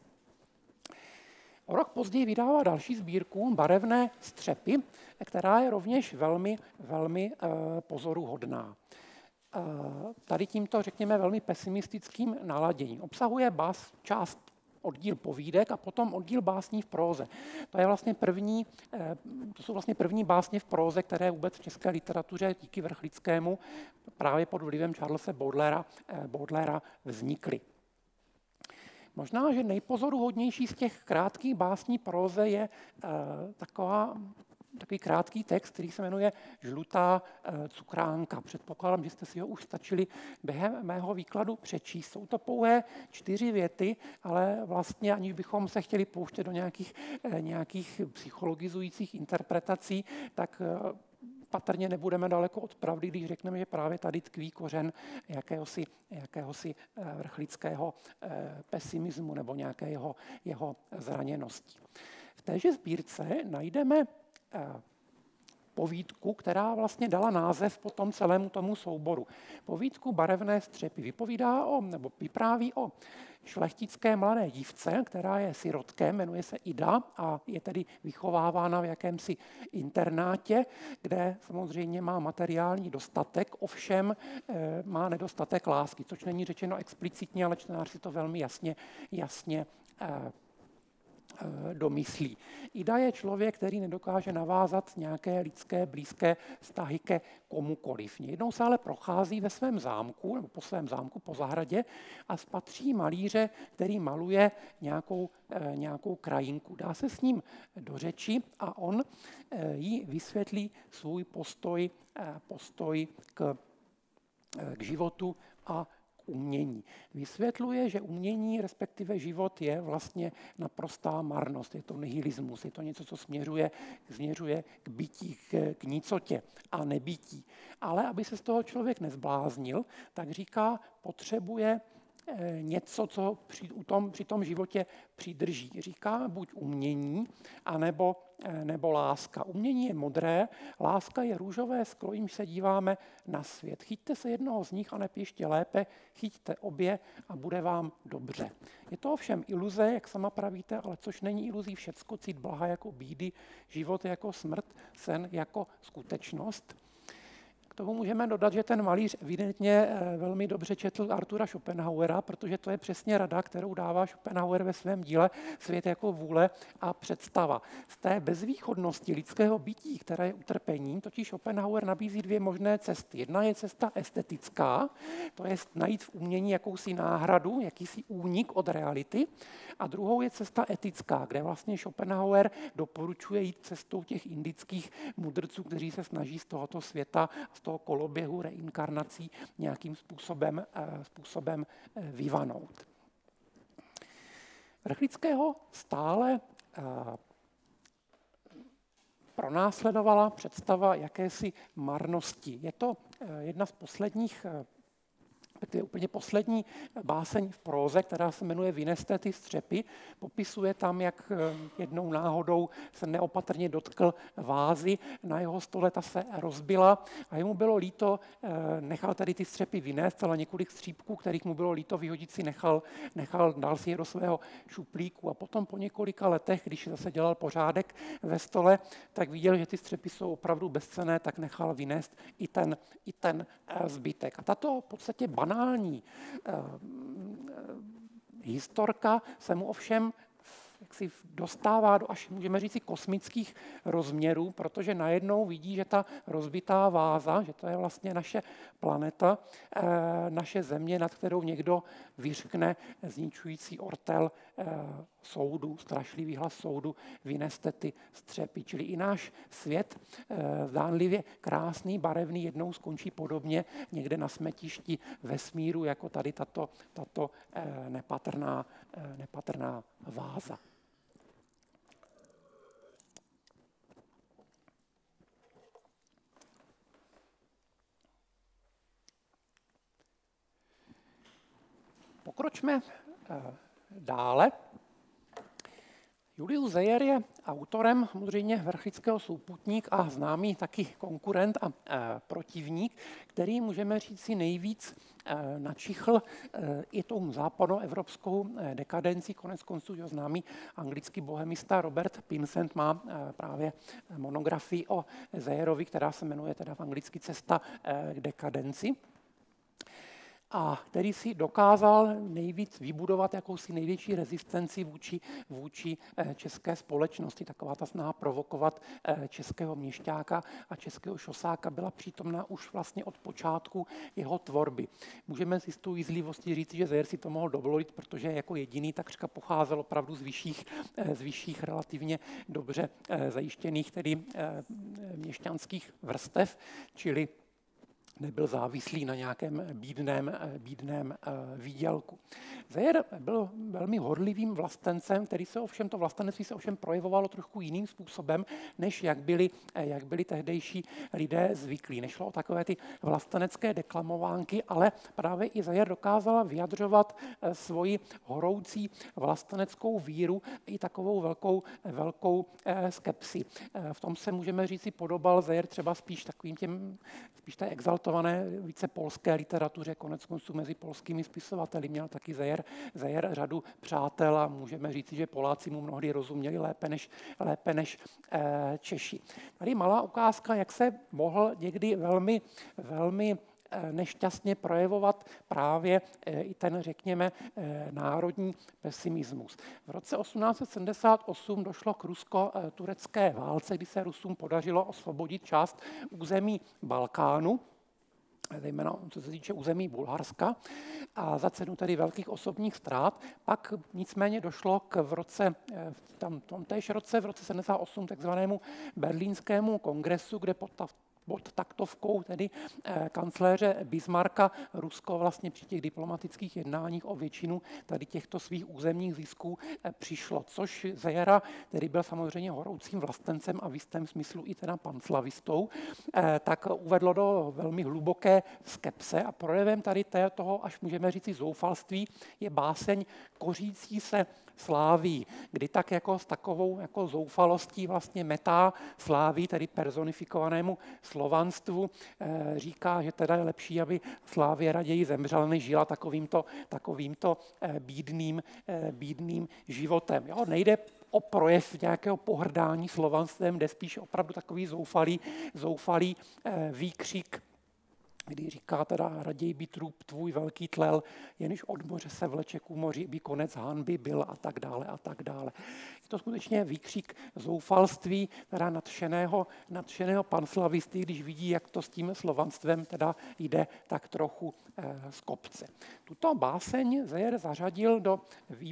O rok později vydává další sbírku Barevné střepy, která je rovněž velmi, velmi pozoruhodná. Tady tímto, řekněme, velmi pesimistickým naladěním. Obsahuje bás, část oddíl povídek a potom oddíl básní v próze. To je vlastně první, to jsou vlastně první básně v próze, které vůbec v české literatuře díky Vrchlickému právě pod vlivem Charlese Baudelairea, Baudelairea vznikly. Možná, že nejpozoruhodnější z těch krátkých básní próze je taková takový krátký text, který se jmenuje Žlutá cukránka. Předpokládám, že jste si ho už stačili během mého výkladu přečíst. Jsou to pouhé čtyři věty, ale vlastně aniž bychom se chtěli pouštět do nějakých, nějakých psychologizujících interpretací, tak patrně nebudeme daleko od pravdy, když řekneme, že právě tady tkví kořen jakéhosi, jakéhosi vrchlického pesimismu nebo nějaké jeho, jeho zraněnosti. V téže sbírce najdeme povídku, která vlastně dala název potom celému tomu souboru. Povídku Barevné střepy. Vypovídá o, nebo vypráví o šlechtické mladé dívce, která je sirotkem, jmenuje se Ida a je tedy vychovávána v jakémsi internátě, kde samozřejmě má materiální dostatek, ovšem e, má nedostatek lásky, což není řečeno explicitně, ale čtenář si to velmi jasně, jasně e, domyslí. Ida je člověk, který nedokáže navázat nějaké lidské blízké vztahy ke komukoliv. Jednou se ale prochází ve svém zámku, nebo po svém zámku, po zahradě a spatří malíře, který maluje nějakou, nějakou krajinku. Dá se s ním do řeči a on jí vysvětlí svůj postoj, postoj k, k životu a umění. Vysvětluje, že umění, respektive život, je vlastně naprostá marnost. Je to nihilismus, je to něco, co směřuje, směřuje k bytí, k, k nicotě a nebytí. Ale aby se z toho člověk nezbláznil, tak říká, potřebuje něco, co při, u tom, při tom životě přidrží. Říká buď umění, anebo, nebo láska. Umění je modré, láska je růžové sklo, jimž se díváme na svět. Chyťte se jednoho z nich a nepíšte lépe, chyťte obě a bude vám dobře. Je to ovšem iluze, jak sama pravíte, ale což není iluzí všecko, cít blaha jako bídy, život jako smrt, sen jako skutečnost. K tomu můžeme dodat, že ten malíř evidentně velmi dobře četl Artura Schopenhauera, protože to je přesně rada, kterou dává Schopenhauer ve svém díle Svět jako vůle a představa. Z té bezvýchodnosti lidského bytí, které je utrpením, totiž Schopenhauer nabízí dvě možné cesty. Jedna je cesta estetická, to je najít v umění jakousi náhradu, jakýsi únik od reality, a druhou je cesta etická, kde vlastně Schopenhauer doporučuje jít cestou těch indických mudrců, kteří se snaží z tohoto světa, z toho koloběhu reinkarnací nějakým způsobem, způsobem vyvanout. Vrchlického stále pronásledovala představa jakési marnosti. Je to jedna z posledních, to je úplně poslední báseň v próze, která se jmenuje Vynesté ty střepy. Popisuje tam, jak jednou náhodou se neopatrně dotkl vázy, na jeho stole ta se rozbila a jemu bylo líto, nechal tady ty střepy vynést, ale několik střípků, kterých mu bylo líto vyhodit si nechal, nechal dal si je do svého šuplíku a potom po několika letech, když zase dělal pořádek ve stole, tak viděl, že ty střepy jsou opravdu bezcenné, tak nechal vynést i ten, i ten zbytek. A tato v podstatě banální eh, historka se mu ovšem jak si dostává do až, můžeme říct, kosmických rozměrů, protože najednou vidí, že ta rozbitá váza, že to je vlastně naše planeta, eh, naše země, nad kterou někdo vyřkne zničující ortel eh, soudu, strašlivý hlas soudu, vyneste ty střepy. Čili i náš svět, eh, zdánlivě krásný, barevný, jednou skončí podobně někde na smetišti vesmíru, jako tady tato, tato eh, nepatrná, eh, nepatrná váza. Pokročme dále. Julius Zeyer je autorem samozřejmě Vrchlického souputník a známý taky konkurent a e, protivník, který můžeme říct si nejvíc e, načichl e, i tou západoevropskou e, dekadenci. Konec konců, že známý anglický bohemista Robert Pinsent má e, právě monografii o Zeyerovi, která se jmenuje teda v anglicky Cesta e, k dekadenci. A který si dokázal nejvíc vybudovat jakousi největší rezistenci vůči, vůči české společnosti. Taková ta snaha provokovat českého měšťáka a českého šosáka byla přítomná už vlastně od počátku jeho tvorby. Můžeme s jistou jízlivostí říct, že Zeyer si to mohl dovolit, protože jako jediný takřka pocházel opravdu z vyšších, z vyšších relativně dobře zajištěných, tedy měšťanských vrstev, čili nebyl závislý na nějakém bídném, bídném výdělku. Zeyer byl velmi horlivým vlastencem, který se ovšem, to vlastenectví se ovšem projevovalo trochu jiným způsobem, než jak byli, jak byli tehdejší lidé zvyklí. Nešlo o takové ty vlastenecké deklamovánky, ale právě i Zeyer dokázala vyjadřovat svoji horoucí vlasteneckou víru i takovou velkou, velkou skepsi. V tom se můžeme říct si podobal Zeyer třeba spíš takovým těm, spíš té exaltované více polské literatuře, konec konců mezi polskými spisovateli měl taky Zeyer, Zeyer řadu přátel a můžeme říct, že Poláci mu mnohdy rozuměli lépe než, lépe než eh, Češi. Tady malá ukázka, jak se mohl někdy velmi, velmi nešťastně projevovat právě i ten, řekněme, národní pesimismus. V roce osmnáct set sedmdesát osm došlo k rusko-turecké válce, kdy se Rusům podařilo osvobodit část území Balkánu, zejména co se týče území Bulharska, a za cenu tedy velkých osobních ztrát. Pak nicméně došlo k v roce, v tam, tom též roce, v roce sedmdesát osm takzvanému berlínskému kongresu, kde pod ta pod taktovkou tedy eh, kancléře Bismarcka Rusko vlastně při těch diplomatických jednáních o většinu tady těchto svých územních zisků eh, přišlo, což Zeyera, který byl samozřejmě horoucím vlastencem a v jistém smyslu i teda panslavistou, eh, tak uvedlo do velmi hluboké skepse a projevem tady té, toho, až můžeme říct zoufalství, je báseň Kořící se Sláví, kdy tak jako s takovou jako zoufalostí vlastně metá Sláví, tedy personifikovanému slovanstvu, e, říká, že teda je lepší, aby Slávie raději zemřela, než žila takovýmto, takovýmto e, bídným, e, bídným životem. Jo, nejde o projev nějakého pohrdání slovanstvem, jde spíš opravdu takový zoufalý, zoufalý e, výkřik, kdy říká teda raději by trup tvůj velký tlel, jenž od moře se vleče ku moři, by konec hanby byl a tak dále a tak dále. Je to skutečně výkřik zoufalství, teda nadšeného, nadšeného panslavisty, když vidí, jak to s tím slovanstvem teda jde tak trochu eh, z kopce. Tuto báseň Zeyer zařadil do,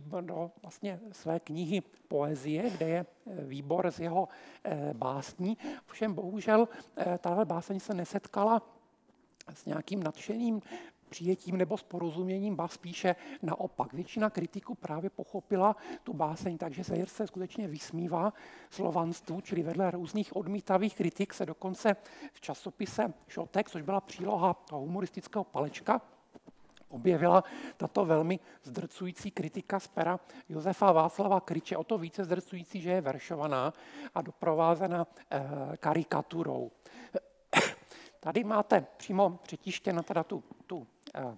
do vlastně své knihy Poezie, kde je výbor z jeho eh, básní. Ovšem bohužel eh, tahle báseň se nesetkala s nějakým nadšeným přijetím nebo s porozuměním, ba spíše naopak. Většina kritiků právě pochopila tu báseň, takže Zajír se skutečně vysmívá slovanstvu, čili vedle různých odmítavých kritik se dokonce v časopise Šotek, což byla příloha toho humoristického palečka, objevila tato velmi zdrcující kritika z pera Josefa Václava Kryče, o to více zdrcující, že je veršovaná a doprovázena eh, karikaturou. Tady máte přímo přetištěno teda tu, tu eh,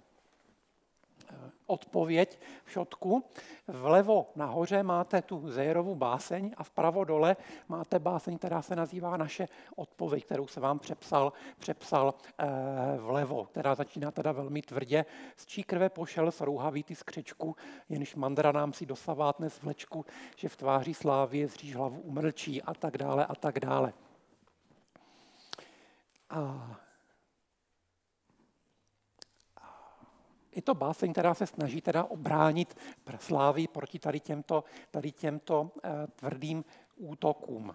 odpověď v šotku. Vlevo nahoře máte tu Zajírovu báseň a vpravo dole máte báseň, která se nazývá Naše odpověď, kterou se vám přepsal, přepsal eh, vlevo, která začíná teda velmi tvrdě. Z čí krve pošel srouhavý ty z křečku, jenž mandra nám si dosavát dnes vlečku, že v tváři slávě zříž hlavu umlčí a tak dále a tak dále. A je to báseň, která se snaží teda obránit slávy proti tady těmto, tady těmto eh, tvrdým útokům.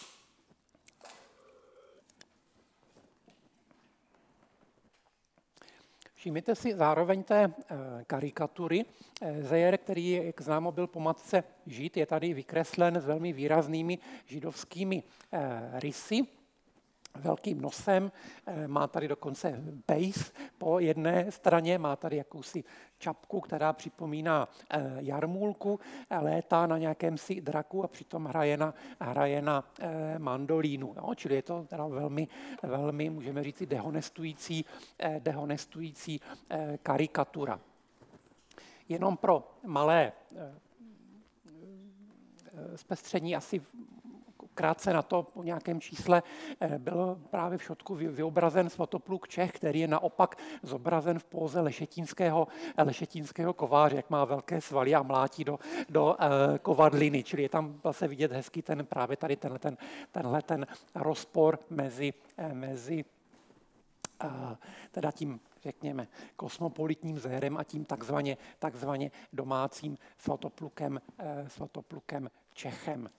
Všimněte si zároveň té eh, karikatury. Eh, Zajír, který, jak známo, byl po matce Žid, je tady vykreslen s velmi výraznými židovskými eh, rysy, velkým nosem, má tady dokonce bejs po jedné straně, má tady jakousi čapku, která připomíná jarmulku, létá na nějakém si draku a přitom hraje na, hraje na mandolínu. No, čili je to teda velmi, velmi, můžeme říct, dehonestující, dehonestující karikatura. Jenom pro malé zpestření asi krátce na to po nějakém čísle byl právě v šotku vyobrazen Svatopluk Čech, který je naopak zobrazen v póze lešetínského, lešetínského kováře, jak má velké svaly a mlátí do, do uh, kovadliny. Čili je tam zase vidět hezký ten, právě tady tenhle ten, tenhle ten rozpor mezi, mezi uh, teda tím, řekněme, kosmopolitním Zajírem a tím takzvaně, takzvaně domácím Svatoplukem, uh, Svatoplukem Čechem.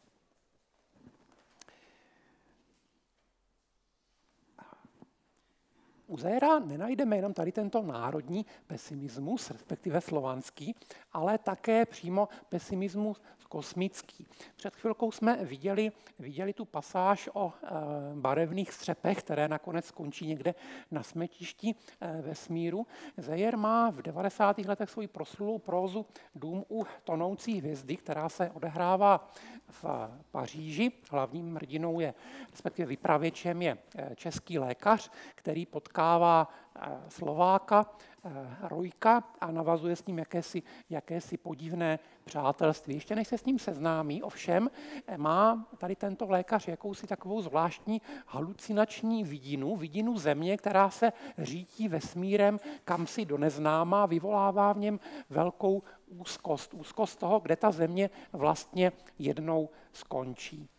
U Zajíra nenajdeme jenom tady tento národní pesimismus, respektive slovanský, ale také přímo pesimismus kosmický. Před chvilkou jsme viděli, viděli tu pasáž o e, barevných střepech, které nakonec skončí někde na smetišti e, vesmíru. Zajír má v devadesátých letech svoji proslulou prózu Dům u tonoucí hvězdy, která se odehrává v Paříži. Hlavním hrdinou je, respektive vypravěčem je český lékař, který potkává Slováka, Rojka a navazuje s ním jakési, jakési podivné přátelství. Ještě než se s ním seznámí, ovšem má tady tento lékař jakousi takovou zvláštní halucinační vidinu, vidinu země, která se řítí vesmírem kamsi do neznáma, vyvolává v něm velkou úzkost. Úzkost toho, kde ta země vlastně jednou skončí.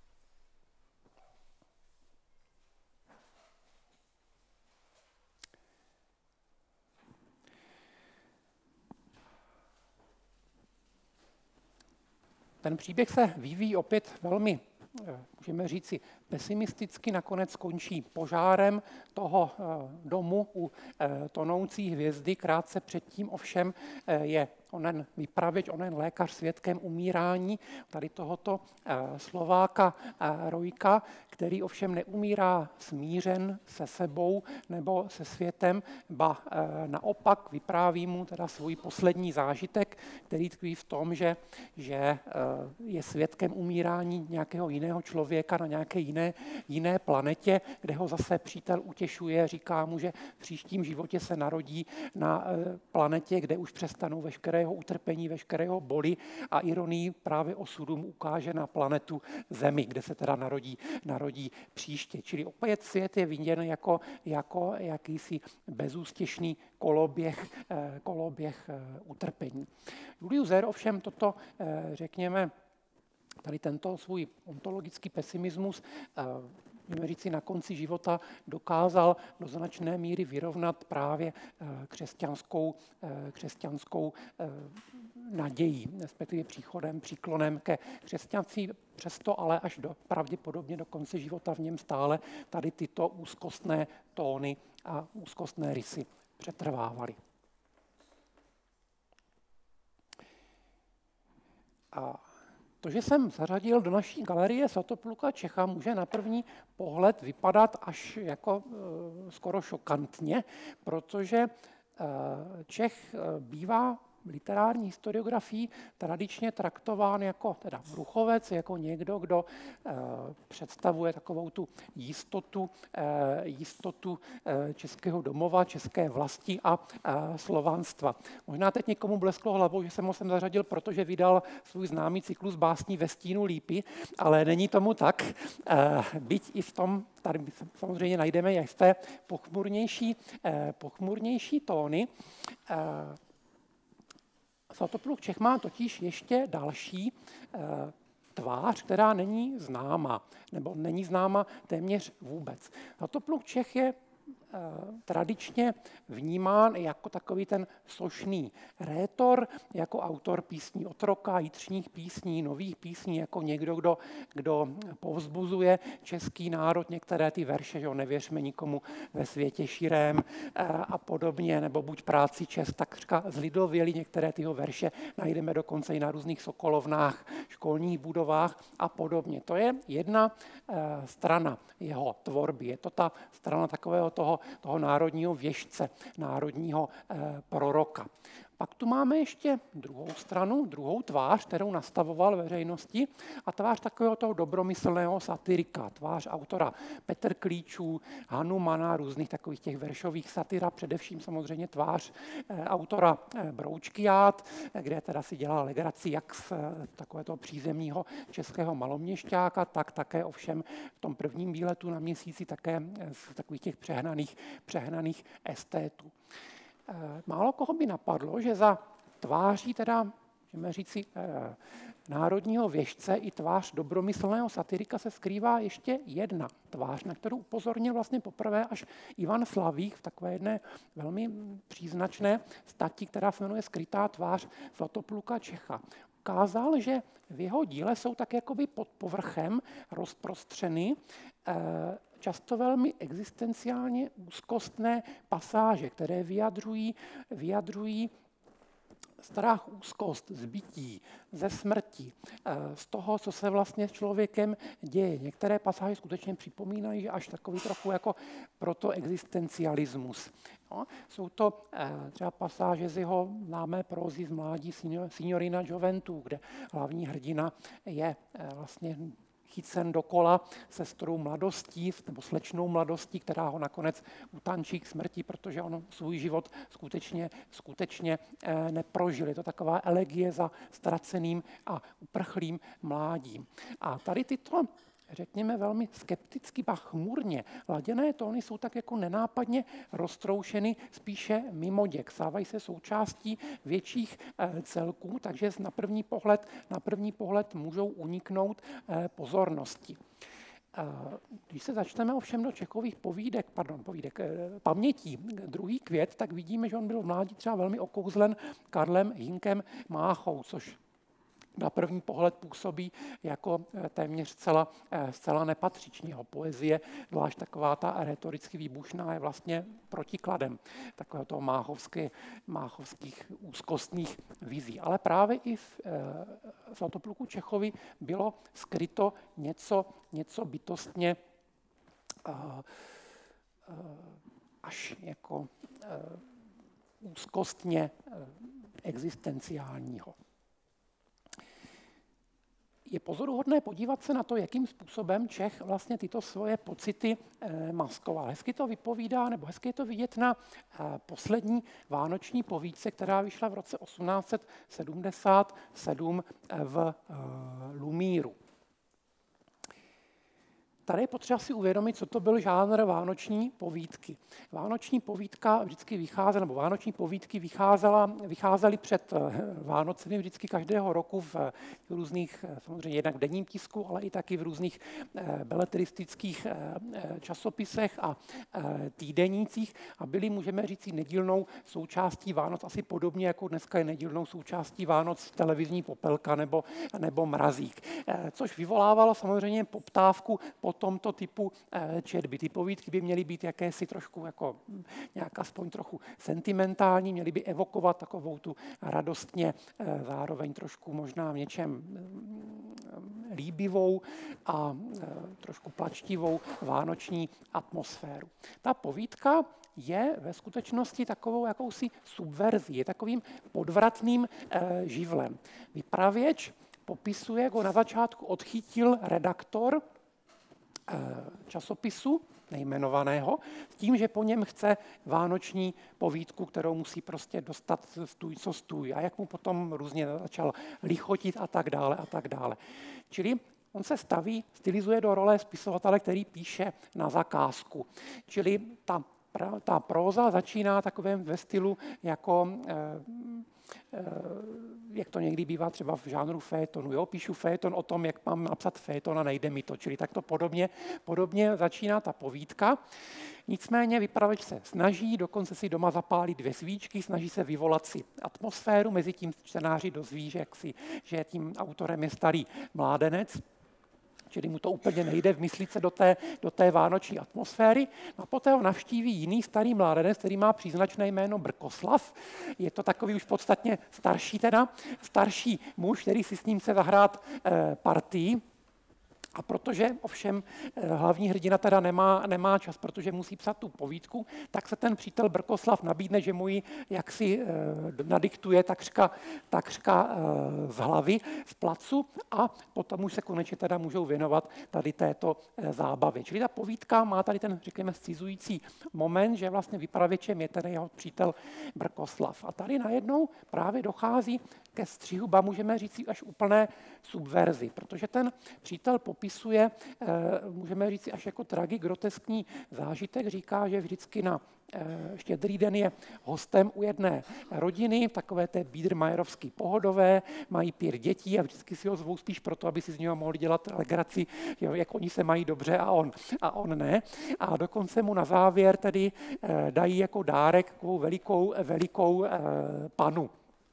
Ten příběh se vyvíjí opět velmi, můžeme říci, pesimisticky, nakonec skončí požárem toho domu u tonoucí hvězdy. Krátce předtím ovšem je onen vypravěč, onen lékař svědkem umírání tady tohoto Slováka Rojka, který ovšem neumírá smířen se sebou nebo se světem, ba naopak vypráví mu teda svůj poslední zážitek, který tkví v tom, že, že je svědkem umírání nějakého jiného člověka na nějaké jiné, jiné planetě, kde ho zase přítel utěšuje, říká mu, že v příštím životě se narodí na planetě, kde už přestanou veškerého utrpení, veškerého boli a ironii právě osudu mu ukáže na planetu Zemi, kde se teda narodí, narodí příště. Čili opět svět je viděn jako, jako jakýsi bezústěšný koloběh, koloběh utrpení. Julius Zajír ovšem toto, řekněme, tady tento svůj ontologický pesimismus, můžeme říci, na konci života dokázal do značné míry vyrovnat právě křesťanskou, křesťanskou nadějí, respektive příchodem, příklonem ke křesťanství. Přesto ale až do, pravděpodobně do konce života v něm stále tady tyto úzkostné tóny a úzkostné rysy přetrvávaly. A to, že jsem zařadil do naší galerie Svatopluka Čecha, může na první pohled vypadat až jako e, skoro šokantně, protože e, Čech e, bývá literární historiografii tradičně traktován jako teda bruchovec, jako někdo, kdo e, představuje takovou tu jistotu, e, jistotu e, českého domova, české vlasti a e, slovanstva. Možná teď někomu blesklo hlavou, že jsem ho sem zařadil, protože vydal svůj známý cyklus básní Ve stínu lípy, ale není tomu tak. E, byť i v tom tady samozřejmě najdeme jisté pochmurnější, e, pochmurnější tóny. E, Svatopluk Čech má totiž ještě další e, tvář, která není známa, nebo není známa téměř vůbec. Svatopluk Čech je e, tradičně vnímán jako takový ten sošný rétor, jako autor písní otroka, jitřních písní, nových písní, jako někdo, kdo, kdo povzbuzuje český národ, některé ty verše, že nevěřme nikomu ve světě širém a podobně, nebo buď práci čest, takřka zlidověli, některé tyho verše najdeme dokonce i na různých sokolovnách, školních budovách a podobně. To je jedna strana jeho tvorby, je to ta strana takového toho, toho národního věštce, národního eh, proroka. Pak tu máme ještě druhou stranu, druhou tvář, kterou nastavoval veřejnosti, a tvář takového toho dobromyslného satyrika, tvář autora Petr Klíčů, Hanumana, různých takových těch veršových satyra, především samozřejmě tvář eh, autora eh, Broučkiát, eh, kde teda si dělal legraci jak z eh, takového toho přízemního českého maloměšťáka, tak také ovšem v tom prvním výletu na Měsíci také z takových těch přehnaných, přehnaných estétů. Málo koho by napadlo, že za tváří teda, můžeme říci, eh, národního věštce i tvář dobromyslného satyrika se skrývá ještě jedna tvář, na kterou upozornil vlastně poprvé až Ivan Slavík v takové jedné velmi příznačné stati, která se jmenuje Skrytá tvář Svatopluka Čecha. Ukázal, že v jeho díle jsou tak jakoby pod povrchem rozprostřeny eh, často velmi existenciálně úzkostné pasáže, které vyjadřují, vyjadřují strach, úzkost z bytí, ze smrti, z toho, co se vlastně s člověkem děje. Některé pasáže skutečně připomínají, že až takový trochu jako protoexistencialismus. No, jsou to eh, třeba pasáže z jeho známé prózy z mládí Signorina Gioventu, kde hlavní hrdina je eh, vlastně chycen dokola sestrou mladostí, nebo slečnou mladostí, která ho nakonec utančí k smrti, protože on svůj život skutečně, skutečně eh, neprožil. Je to taková elegie za ztraceným a uprchlým mládím. A tady tyto, řekněme, velmi skepticky a chmurně laděné tóny jsou tak jako nenápadně roztroušeny spíše mimoděk. Stávají se součástí větších eh, celků, takže na první pohled, na první pohled můžou uniknout eh, pozornosti. Když se začneme ovšem do Čechových povídek, pardon, povídek, pamětí druhý květ, tak vidíme, že on byl v mládí třeba velmi okouzlen Karlem Hynkem Máchou, což na první pohled působí jako téměř zcela, zcela nepatřičně. Jeho poezie, zvlášť taková ta retoricky výbušná, je vlastně protikladem takového toho máchovské, máchovských úzkostných vizí. Ale právě i v e, Svatopluku Čechovi bylo skryto něco, něco bytostně a, a, až jako a, úzkostně a, existenciálního. Je pozoruhodné podívat se na to, jakým způsobem Čech vlastně tyto svoje pocity eh, maskoval. Hezky to vypovídá, nebo hezky je to vidět na eh, poslední vánoční povídce, která vyšla v roce osmnáct set sedmdesát sedm eh, v eh, Lumíru. Tady je potřeba si uvědomit, co to byl žánr vánoční povídky. Vánoční povídka vždycky vycházela, nebo vánoční povídky vycházela, vycházely před Vánocemi vždycky každého roku v různých, samozřejmě jednak v denním tisku, ale i taky v různých beletristických časopisech a týdenících a byly, můžeme říct, nedílnou součástí Vánoc, asi podobně jako dneska je nedílnou součástí Vánoc televizní Popelka nebo, nebo Mrazík. Což vyvolávalo samozřejmě poptávku po tomto typu četby. Ty povídky by měly být jakési trošku jako nějak aspoň trochu sentimentální, měly by evokovat takovou tu radostně, zároveň trošku možná v něčem líbivou a trošku plačtivou vánoční atmosféru. Ta povídka je ve skutečnosti takovou jakousi subverzí, je takovým podvratným e, živlem. Vypravěč popisuje, jako na začátku odchytil redaktor e, časopisu nejmenovaného, s tím, že po něm chce vánoční povídku, kterou musí prostě dostat stůj co stůj. A jak mu potom různě začal lichotit a tak dále a tak dále. Čili on se staví, stylizuje do role spisovatele, který píše na zakázku. Čili ta, ta próza začíná takovém ve stylu jako eh, eh, jak to někdy bývá třeba v žánru fétonu. Jo? Píšu féton o tom, jak mám napsat féton a nejde mi to. Čili takto podobně, podobně začíná ta povídka. Nicméně vypravěč se snaží, dokonce si doma zapálí dvě svíčky, snaží se vyvolat si atmosféru, mezi tím čtenáři dozví, že, jaksi, že tím autorem je starý mládenec, čili mu to úplně nejde vmyslit se do té, do té vánoční atmosféry. A poté ho navštíví jiný starý mládenec, který má příznačné jméno Brkoslav. Je to takový už podstatně starší teda, starší muž, který si s ním chce zahrát e, partii. A protože ovšem hlavní hrdina teda nemá, nemá čas, protože musí psat tu povídku, tak se ten přítel Brkoslav nabídne, že mu ji jaksi eh, nadiktuje takřka, takřka eh, z hlavy, z placu a potom už se konečně teda můžou věnovat tady této eh, zábavě. Čili ta povídka má tady ten, řekněme, scizující moment, že vlastně vypravěčem je ten jeho přítel Brkoslav. A tady najednou právě dochází ke střihu, ba můžeme říct až úplné subverzi, protože ten přítel popisuje, můžeme říct až jako tragigroteskní zážitek, říká, že vždycky na Štědrý den je hostem u jedné rodiny, takové té biedermajerovské pohodové, mají pět dětí a vždycky si ho zvou spíš proto, aby si z něho mohli dělat legraci, jak oni se mají dobře a on, a on ne. A dokonce mu na závěr tedy dají jako dárek takovou velikou, velikou panu.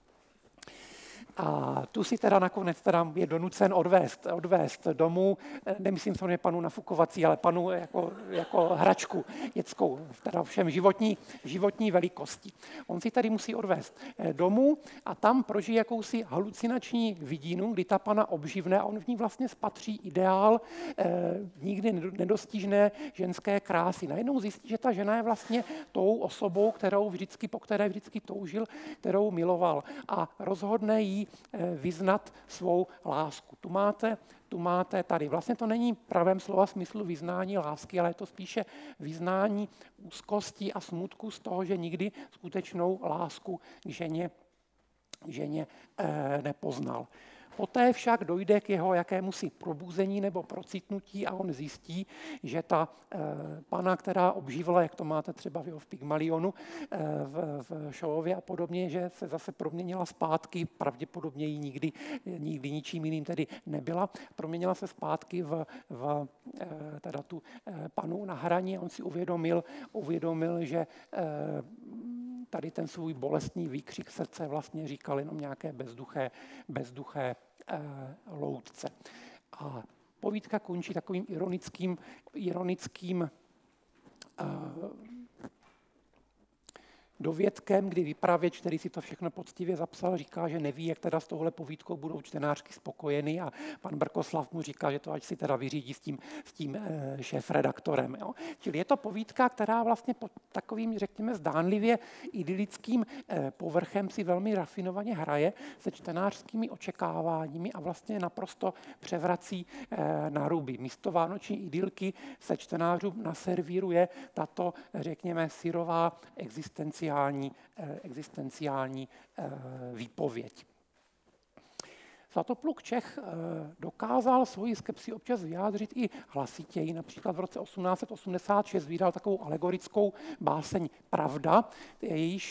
A tu si teda nakonec teda je donucen odvést, odvést domů, nemyslím samozřejmě panu nafukovací, ale panu jako, jako hračku dětskou, teda všem životní, životní velikosti. On si tady musí odvést domů a tam prožije jakousi halucinační vidinu, kdy ta pana obživne a on v ní vlastně spatří ideál eh, nikdy nedostižné ženské krásy. Najednou zjistí, že ta žena je vlastně tou osobou, kterou vždycky, po které vždycky toužil, kterou miloval a rozhodne jí vyznat svou lásku. Tu máte, tu máte tady. Vlastně to není pravém slova smyslu vyznání lásky, ale je to spíše vyznání úzkosti a smutku z toho, že nikdy skutečnou lásku k ženě, k ženě eh, nepoznal. Poté však dojde k jeho jakémusi probuzení nebo procitnutí a on zjistí, že ta e, pana, která obživila, jak to máte třeba v, v Pygmalionu, e, v, v Šovově a podobně, že se zase proměnila zpátky, pravděpodobně jí nikdy, nikdy ničím jiným tedy nebyla, proměnila se zpátky v, v e, teda tu e, panu na hraní a on si uvědomil, uvědomil že e, tady ten svůj bolestný výkřik srdce vlastně říkal jenom nějaké bezduché, bezduché eh, loutce. A povídka končí takovým ironickým, ironickým eh, dovědkem, kdy vypravěč, který si to všechno poctivě zapsal, říká, že neví, jak teda s touhle povídkou budou čtenářky spokojeny a pan Brkoslav mu říká, že to ať si teda vyřídí s tím, s tím e, šéfredaktorem. Jo. Čili je to povídka, která vlastně pod takovým, řekněme, zdánlivě idylickým e, povrchem si velmi rafinovaně hraje se čtenářskými očekáváními a vlastně naprosto převrací e, na ruby. Místo vánoční idylky se čtenářům naservíruje tato, řekněme, syrová existenciální existenciální výpověď. Svatopluk Čech dokázal svoji skepsi občas vyjádřit i hlasitěji. Například v roce osmnáct set osmdesát šest vydal takovou alegorickou báseň Pravda, jejíž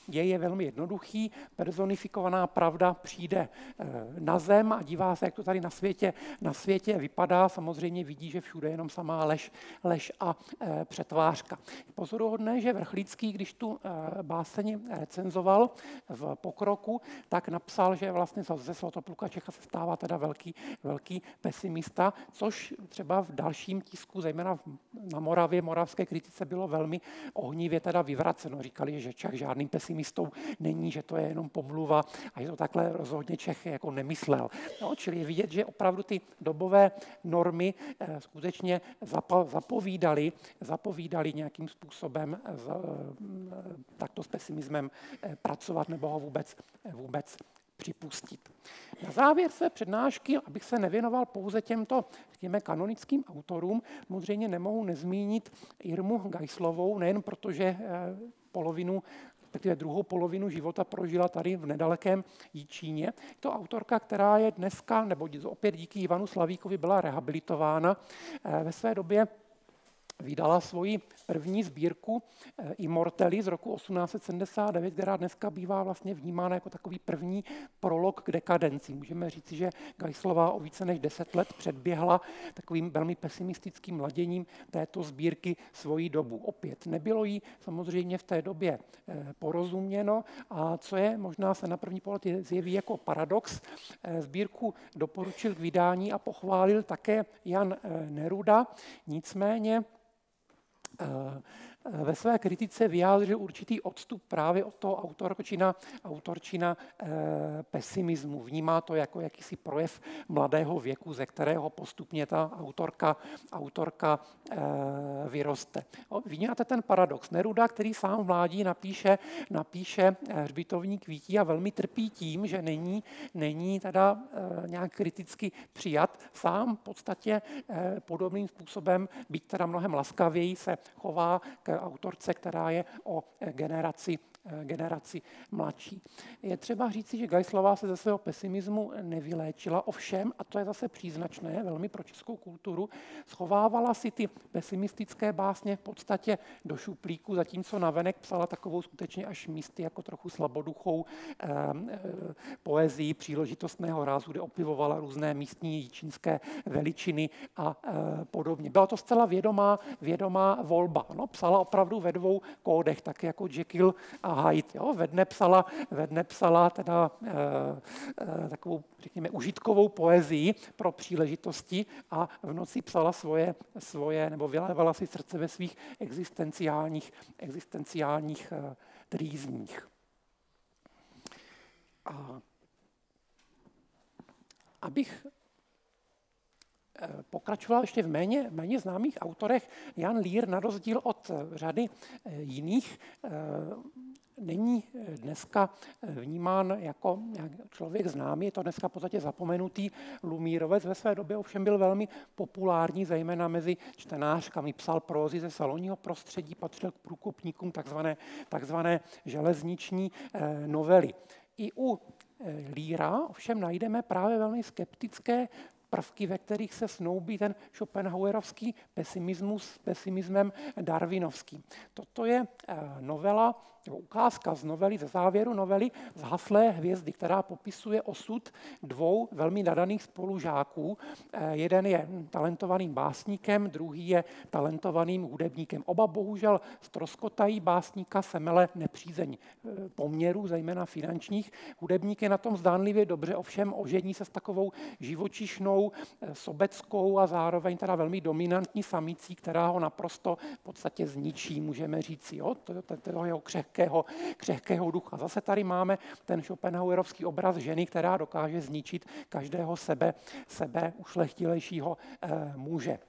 děj je velmi jednoduchý, personifikovaná pravda přijde na zem a dívá se, jak to tady na světě, na světě vypadá. Samozřejmě vidí, že všude je jenom samá lež, lež a e, přetvářka. Pozoruhodné, že Vrchlícký, když tu e, báseň recenzoval v Pokroku, tak napsal, že vlastně ze Svatopluka Čecha se stává teda velký, velký pesimista, což třeba v dalším tisku, zejména na Moravě, moravské kritice, bylo velmi ohnivě teda vyvraceno. Říkali, že Čech žádným pesimistou není, že to je jenom pomluva a že to takhle rozhodně Čech jako nemyslel. No, čili je vidět, že opravdu ty dobové normy eh, skutečně zapo, zapovídali, zapovídali nějakým způsobem z, eh, takto s pesimismem eh, pracovat nebo ho vůbec, eh, vůbec připustit. Na závěr své přednášky, abych se nevěnoval pouze těmto řekněme, kanonickým autorům, samozřejmě nemohu nezmínit Irmu Geislovou, nejen protože eh, polovinu respektive druhou polovinu života prožila tady v nedalekém Jičíně. Je to autorka, která je dneska, nebo opět díky Ivanu Slavíkovi byla rehabilitována. Ve své době vydala svoji první sbírku Immortely z roku osmnáct set sedmdesát devět, která dneska bývá vlastně vnímána jako takový první prolog k dekadenci. Můžeme říci, že Geislová o více než deset let předběhla takovým velmi pesimistickým laděním této sbírky svoji dobu. Opět nebylo jí samozřejmě v té době porozuměno a co je, možná se na první pohled zjeví jako paradox, sbírku doporučil k vydání a pochválil také Jan Neruda, nicméně ve své kritice vyjádřil určitý odstup právě od toho autorčina, autorčina e, pesimismu. Vnímá to jako jakýsi projev mladého věku, ze kterého postupně ta autorka, autorka e, vyroste. Vnímáte ten paradox. Neruda, který sám v mládí napíše, napíše Hřbitovní kvítí a velmi trpí tím, že není, není teda e, nějak kriticky přijat, sám v podstatě e, podobným způsobem, byť teda mnohem laskavěji, se chová k autorce, která je o generaci, generaci mladší. Je třeba říci, že Geislová se ze svého pesimismu nevyléčila, ovšem, a to je zase příznačné velmi pro českou kulturu, schovávala si ty pesimistické básně v podstatě do šuplíku, zatímco navenek psala takovou skutečně až místy jako trochu slaboduchou eh, eh, poezii příležitostného rázu, kde opivovala různé místní jičínské veličiny a eh, podobně. Byla to zcela vědomá, vědomá volba. No, psala opravdu ve dvou kódech, tak jako Jekyll a Hyde. Jo? Ve dne psala, ve dne psala teda, e, e, takovou, řekněme, užitkovou poezii pro příležitosti a v noci psala svoje, svoje nebo vylévala si srdce ve svých existenciálních, existenciálních e, trýzních. A abych pokračoval ještě v méně, méně známých autorech, Jan Lír na rozdíl od řady jiných není dneska vnímán jako člověk známý, je to dneska v podstatě zapomenutý Lumírovec. Ve své době ovšem byl velmi populární, zejména mezi čtenářkami. Psal prózy ze salonního prostředí, patřil k průkopníkům takzvané, takzvané železniční novely. I u Líra ovšem najdeme právě velmi skeptické prvky, ve kterých se snoubí ten schopenhauerovský pesimismus s pesimismem darwinovským. Toto je novela, nebo ukázka z novely, ze závěru novely Zhaslé hvězdy, která popisuje osud dvou velmi nadaných spolužáků. Jeden je talentovaným básníkem, druhý je talentovaným hudebníkem. Oba bohužel ztroskotají, básníka semele nepřízeň poměrů, zejména finančních. Hudebník je na tom zdánlivě dobře, ovšem ožení se s takovou živočišnou, sobeckou a zároveň teda velmi dominantní samicí, která ho naprosto v podstatě zničí, můžeme říct, jo, toho jeho křehkého, křehkého ducha. Zase tady máme ten schopenhauerovský obraz ženy, která dokáže zničit každého sebe, sebe ušlechtilejšího eh, muže.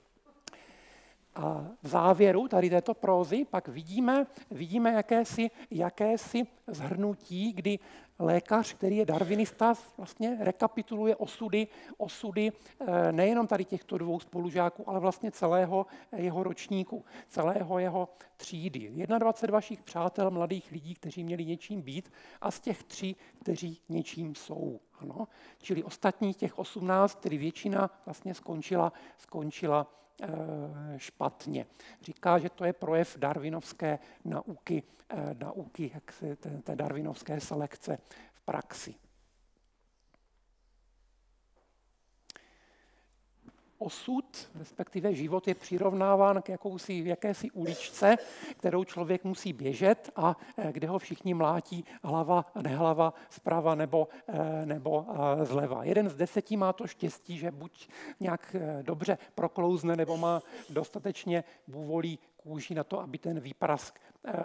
A v závěru tady této prózy pak vidíme, vidíme jakési, jakési zhrnutí, kdy lékař, který je darwinista, vlastně rekapituluje osudy, osudy nejenom tady těchto dvou spolužáků, ale vlastně celého jeho ročníku, celého jeho třídy. dvacet jedna vašich přátel, mladých lidí, kteří měli něčím být, a z těch tří, kteří něčím jsou. Ano? Čili ostatních těch osmnáct, tedy většina vlastně skončila, skončila špatně. Říká, že to je projev darwinovské nauky, nauky jak se, té, té darwinovské selekce v praxi. Osud, respektive život, je přirovnáván k jakousi, jakési uličce, kterou člověk musí běžet a kde ho všichni mlátí hlava a nehlava, zprava nebo, nebo zleva. Jeden z deseti má to štěstí, že buď nějak dobře proklouzne, nebo má dostatečně bůvolí kůži na to, aby ten výprask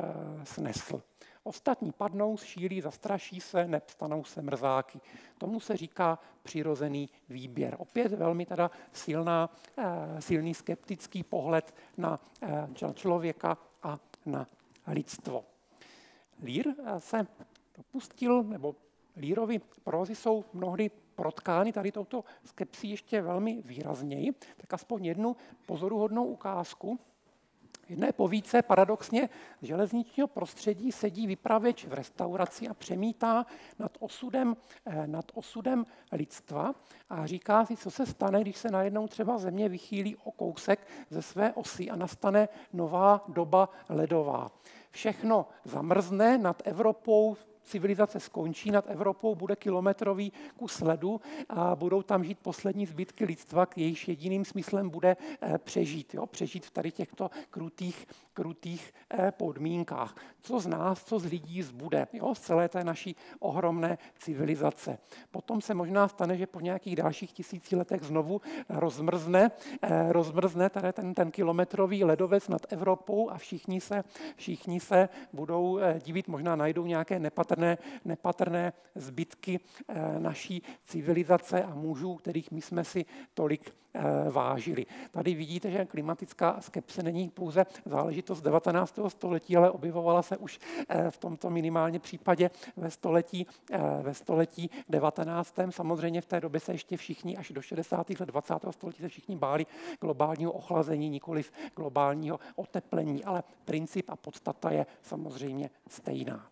snesl. Ostatní padnou, šílí, zastraší se, nevstanou se mrzáky. Tomu se říká přirozený výběr. Opět velmi teda silná, silný skeptický pohled na člověka a na lidstvo. Lear se dopustil, nebo Learovy prózy jsou mnohdy protkány tady touto skepsí ještě velmi výrazněji, tak aspoň jednu pozoruhodnou ukázku. V jedné povídce paradoxně z železničního prostředí sedí vypravěč v restauraci a přemítá nad osudem, nad osudem lidstva a říká si, co se stane, když se najednou třeba země vychýlí o kousek ze své osy a nastane nová doba ledová. Všechno zamrzne, nad Evropou civilizace skončí, nad Evropou bude kilometrový kus ledu a budou tam žít poslední zbytky lidstva, jejíž jediným smyslem bude přežít. Jo? Přežít v tady těchto krutých, krutých podmínkách. Co z nás, co z lidí zbude, jo? Z celé té naší ohromné civilizace. Potom se možná stane, že po nějakých dalších tisíci letech znovu rozmrzne, rozmrzne tady ten, ten kilometrový ledovec nad Evropou a všichni se, všichni se budou divit, možná najdou nějaké nepatrné Nepatrné, nepatrné zbytky e, naší civilizace a mužů, kterých my jsme si tolik e, vážili. Tady vidíte, že klimatická skepse není pouze záležitost devatenáctého století, ale objevovala se už e, v tomto minimálně případě ve století, e, ve století devatenáctém. Samozřejmě v té době se ještě všichni, až do šedesátých let dvacátého století se všichni báli globálního ochlazení, nikoliv globálního oteplení, ale princip a podstata je samozřejmě stejná.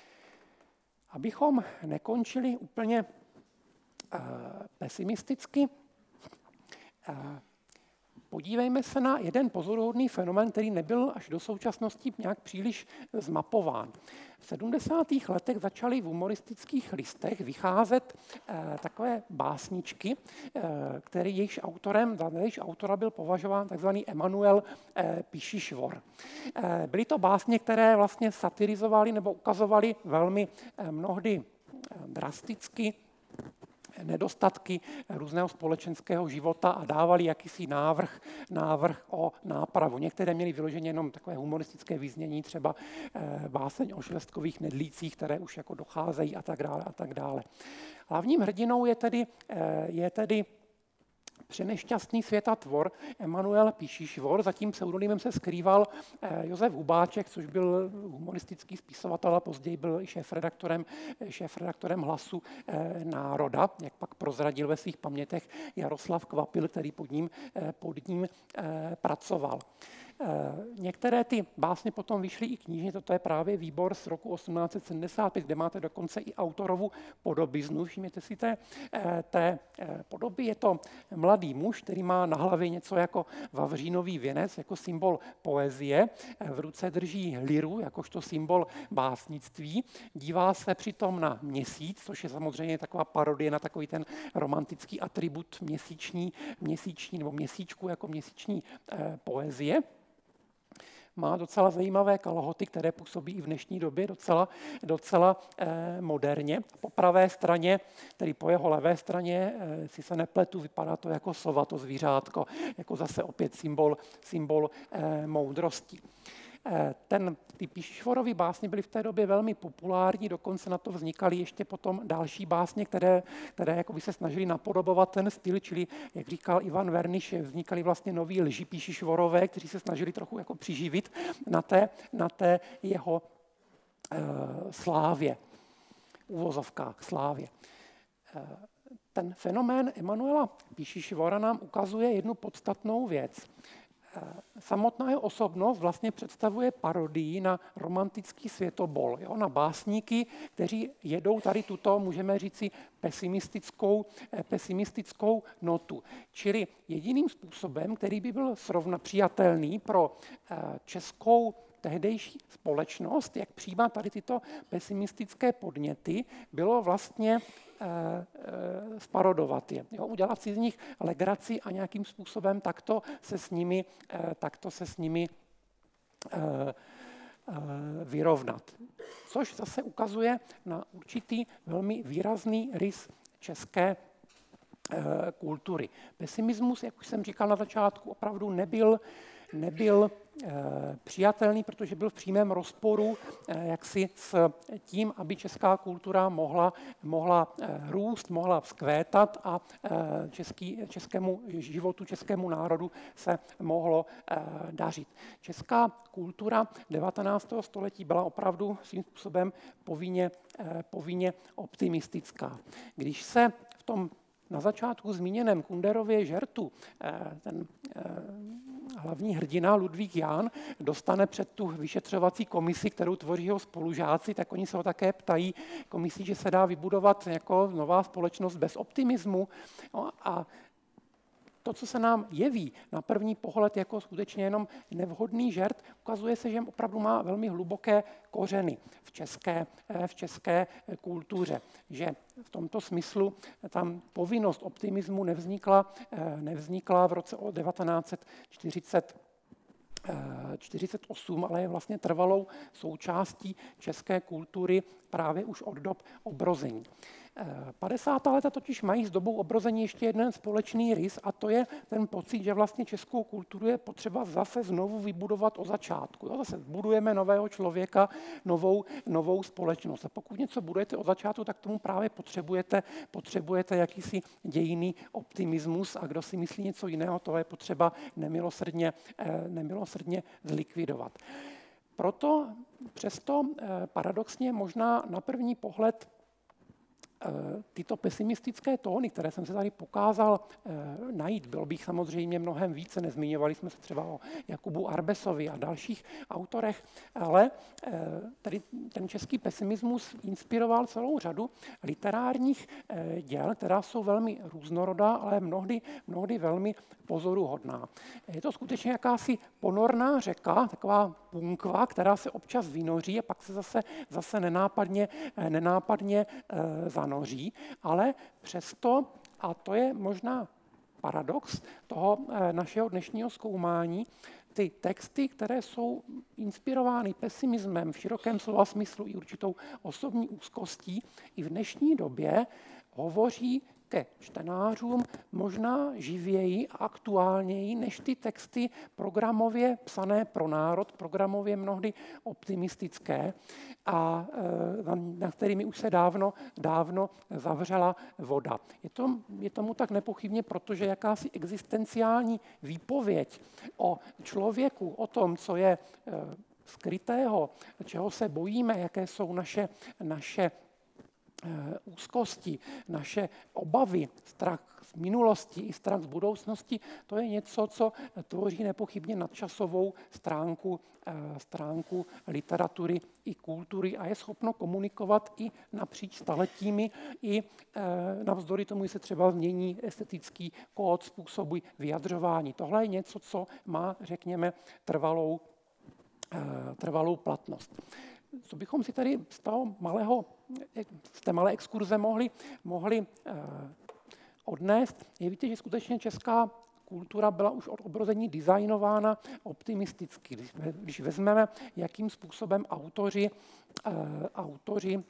Abychom nekončili úplně uh, pesimisticky, uh, podívejme se na jeden pozoruhodný fenomén, který nebyl až do současnosti nějak příliš zmapován. V sedmdesátých letech začaly v humoristických listech vycházet eh, takové básničky, eh, který jejíž autorem, za jejíž autora byl považován takzvaný Emanuel eh, Pišišvor. Eh, byly to básně, které vlastně satirizovaly nebo ukazovaly velmi eh, mnohdy eh, drasticky nedostatky různého společenského života a dávali jakýsi návrh, návrh o nápravu. Některé měly vyloženě jenom takové humoristické vyznění, třeba eh, báseň o švestkových nedlících, které už jako docházejí a tak dále a tak dále. Hlavním hrdinou je tedy, eh, je tedy přenešťastný světatvor Emanuel Pišišvor. Za tím pseudonymem se skrýval eh, Josef Hubáček, což byl humoristický spisovatel a později byl i šéfredaktorem, šéfredaktorem Hlasu eh, národa, jak pak prozradil ve svých pamětech Jaroslav Kvapil, který pod ním, eh, pod ním eh, pracoval. Některé ty básně potom vyšly i knižně, toto je právě výbor z roku osmnáct set sedmdesát pět, kde máte dokonce i autorovu podobiznu. Všimněte si té, té podoby. Je to mladý muž, který má na hlavě něco jako vavřínový věnec, jako symbol poezie. V ruce drží liru, jakožto symbol básnictví. Dívá se přitom na měsíc, což je samozřejmě taková parodie na takový ten romantický atribut měsíční, měsíční nebo měsíčku jako měsíční eh, poezie. Má docela zajímavé kalhoty, které působí i v dnešní době docela, docela eh, moderně. Po pravé straně, tedy po jeho levé straně, eh, si se nepletu, vypadá to jako sova, to zvířátko, jako zase opět symbol, symbol eh, moudrosti. Ten, ty Pišišvorovy básně byly v té době velmi populární, dokonce na to vznikaly ještě potom další básně, které, které jako by se snažily napodobovat ten styl, čili, jak říkal Ivan Verniš, vznikaly vlastně noví lži Pišišvorové, kteří se snažili trochu jako přiživit na té, na té jeho uh, slávě, uvozovkách slávě. Uh, ten fenomén Emanuela Pišišvora nám ukazuje jednu podstatnou věc. samotná jeho osobnost vlastně představuje parodii na romantický světobol, jo, na básníky, kteří jedou tady tuto, můžeme říci, pesimistickou, pesimistickou notu. Čili jediným způsobem, který by byl srovna přijatelný pro českou tehdejší společnost, jak přijímat tady tyto pesimistické podněty, bylo vlastně e, e, sparodovat je, jo, udělat si z nich legraci a nějakým způsobem takto se s nimi, e, takto se s nimi e, e, vyrovnat. Což zase ukazuje na určitý velmi výrazný rys české e, kultury. Pesimismus, jak už jsem říkal na začátku, opravdu nebyl nebyl e, přijatelný, protože byl v přímém rozporu e, jaksi s tím, aby česká kultura mohla, mohla e, růst, mohla vzkvétat a e, český, českému životu, českému národu se mohlo e, dařit. Česká kultura devatenáctého století byla opravdu svým způsobem povinně, e, povinně optimistická. Když se v tom na začátku zmíněném Kunderově žertu e, ten e, hlavní hrdina Ludvík Jahn dostane před tu vyšetřovací komisi, kterou tvoří jeho spolužáci, tak oni se ho také ptají komisí, že se dá vybudovat jako nová společnost bez optimismu. No a to, co se nám jeví na první pohled jako skutečně jenom nevhodný žert, ukazuje se, že opravdu má velmi hluboké kořeny v české, v české kultuře. Že v tomto smyslu tam povinnost optimismu nevznikla, nevznikla v roce devatenáct set čtyřicet osm, ale je vlastně trvalou součástí české kultury právě už od dob obrození. padesátá léta totiž mají s dobou obrození ještě jeden společný rys a to je ten pocit, že vlastně českou kulturu je potřeba zase znovu vybudovat od začátku. Jo? Zase budujeme nového člověka, novou, novou společnost. A pokud něco budujete od začátku, tak tomu právě potřebujete, potřebujete jakýsi dějinný optimismus a kdo si myslí něco jiného, to je potřeba nemilosrdně, nemilosrdně zlikvidovat. Proto přesto paradoxně možná na první pohled tyto pesimistické tóny, které jsem se tady pokázal e, najít, bylo bych samozřejmě mnohem více, nezmiňovali jsme se třeba o Jakubu Arbesovi a dalších autorech, ale e, tady ten český pesimismus inspiroval celou řadu literárních e, děl, která jsou velmi různorodá, ale mnohdy, mnohdy velmi pozoruhodná. Je to skutečně jakási ponorná řeka, taková punkva, která se občas vynoří a pak se zase, zase nenápadně, nenápadně e, zanoří, ale přesto, a to je možná paradox toho e, našeho dnešního zkoumání, ty texty, které jsou inspirovány pesimismem v širokém slova smyslu i určitou osobní úzkostí, i v dnešní době hovoří ke čtenářům možná živěji a aktuálněji než ty texty programově psané pro národ, programově mnohdy optimistické a na kterými už se dávno, dávno zavřela voda. Je, to, je tomu tak nepochybně, protože jakási existenciální výpověď o člověku, o tom, co je skrytého, čeho se bojíme, jaké jsou naše, naše úzkosti, naše obavy, strach z minulosti i strach z budoucnosti, to je něco, co tvoří nepochybně nadčasovou stránku, stránku literatury i kultury a je schopno komunikovat i napříč staletími, i navzdory tomu, že se třeba změní estetický kód způsobu vyjadřování. Tohle je něco, co má, řekněme, trvalou, trvalou platnost. Co bychom si tady z toho malého, z té malé exkurze mohli, mohli eh, odnést, je víte, že skutečně česká kultura byla už od obrození designována optimisticky. Když, když vezmeme, jakým způsobem autoři, eh, autoři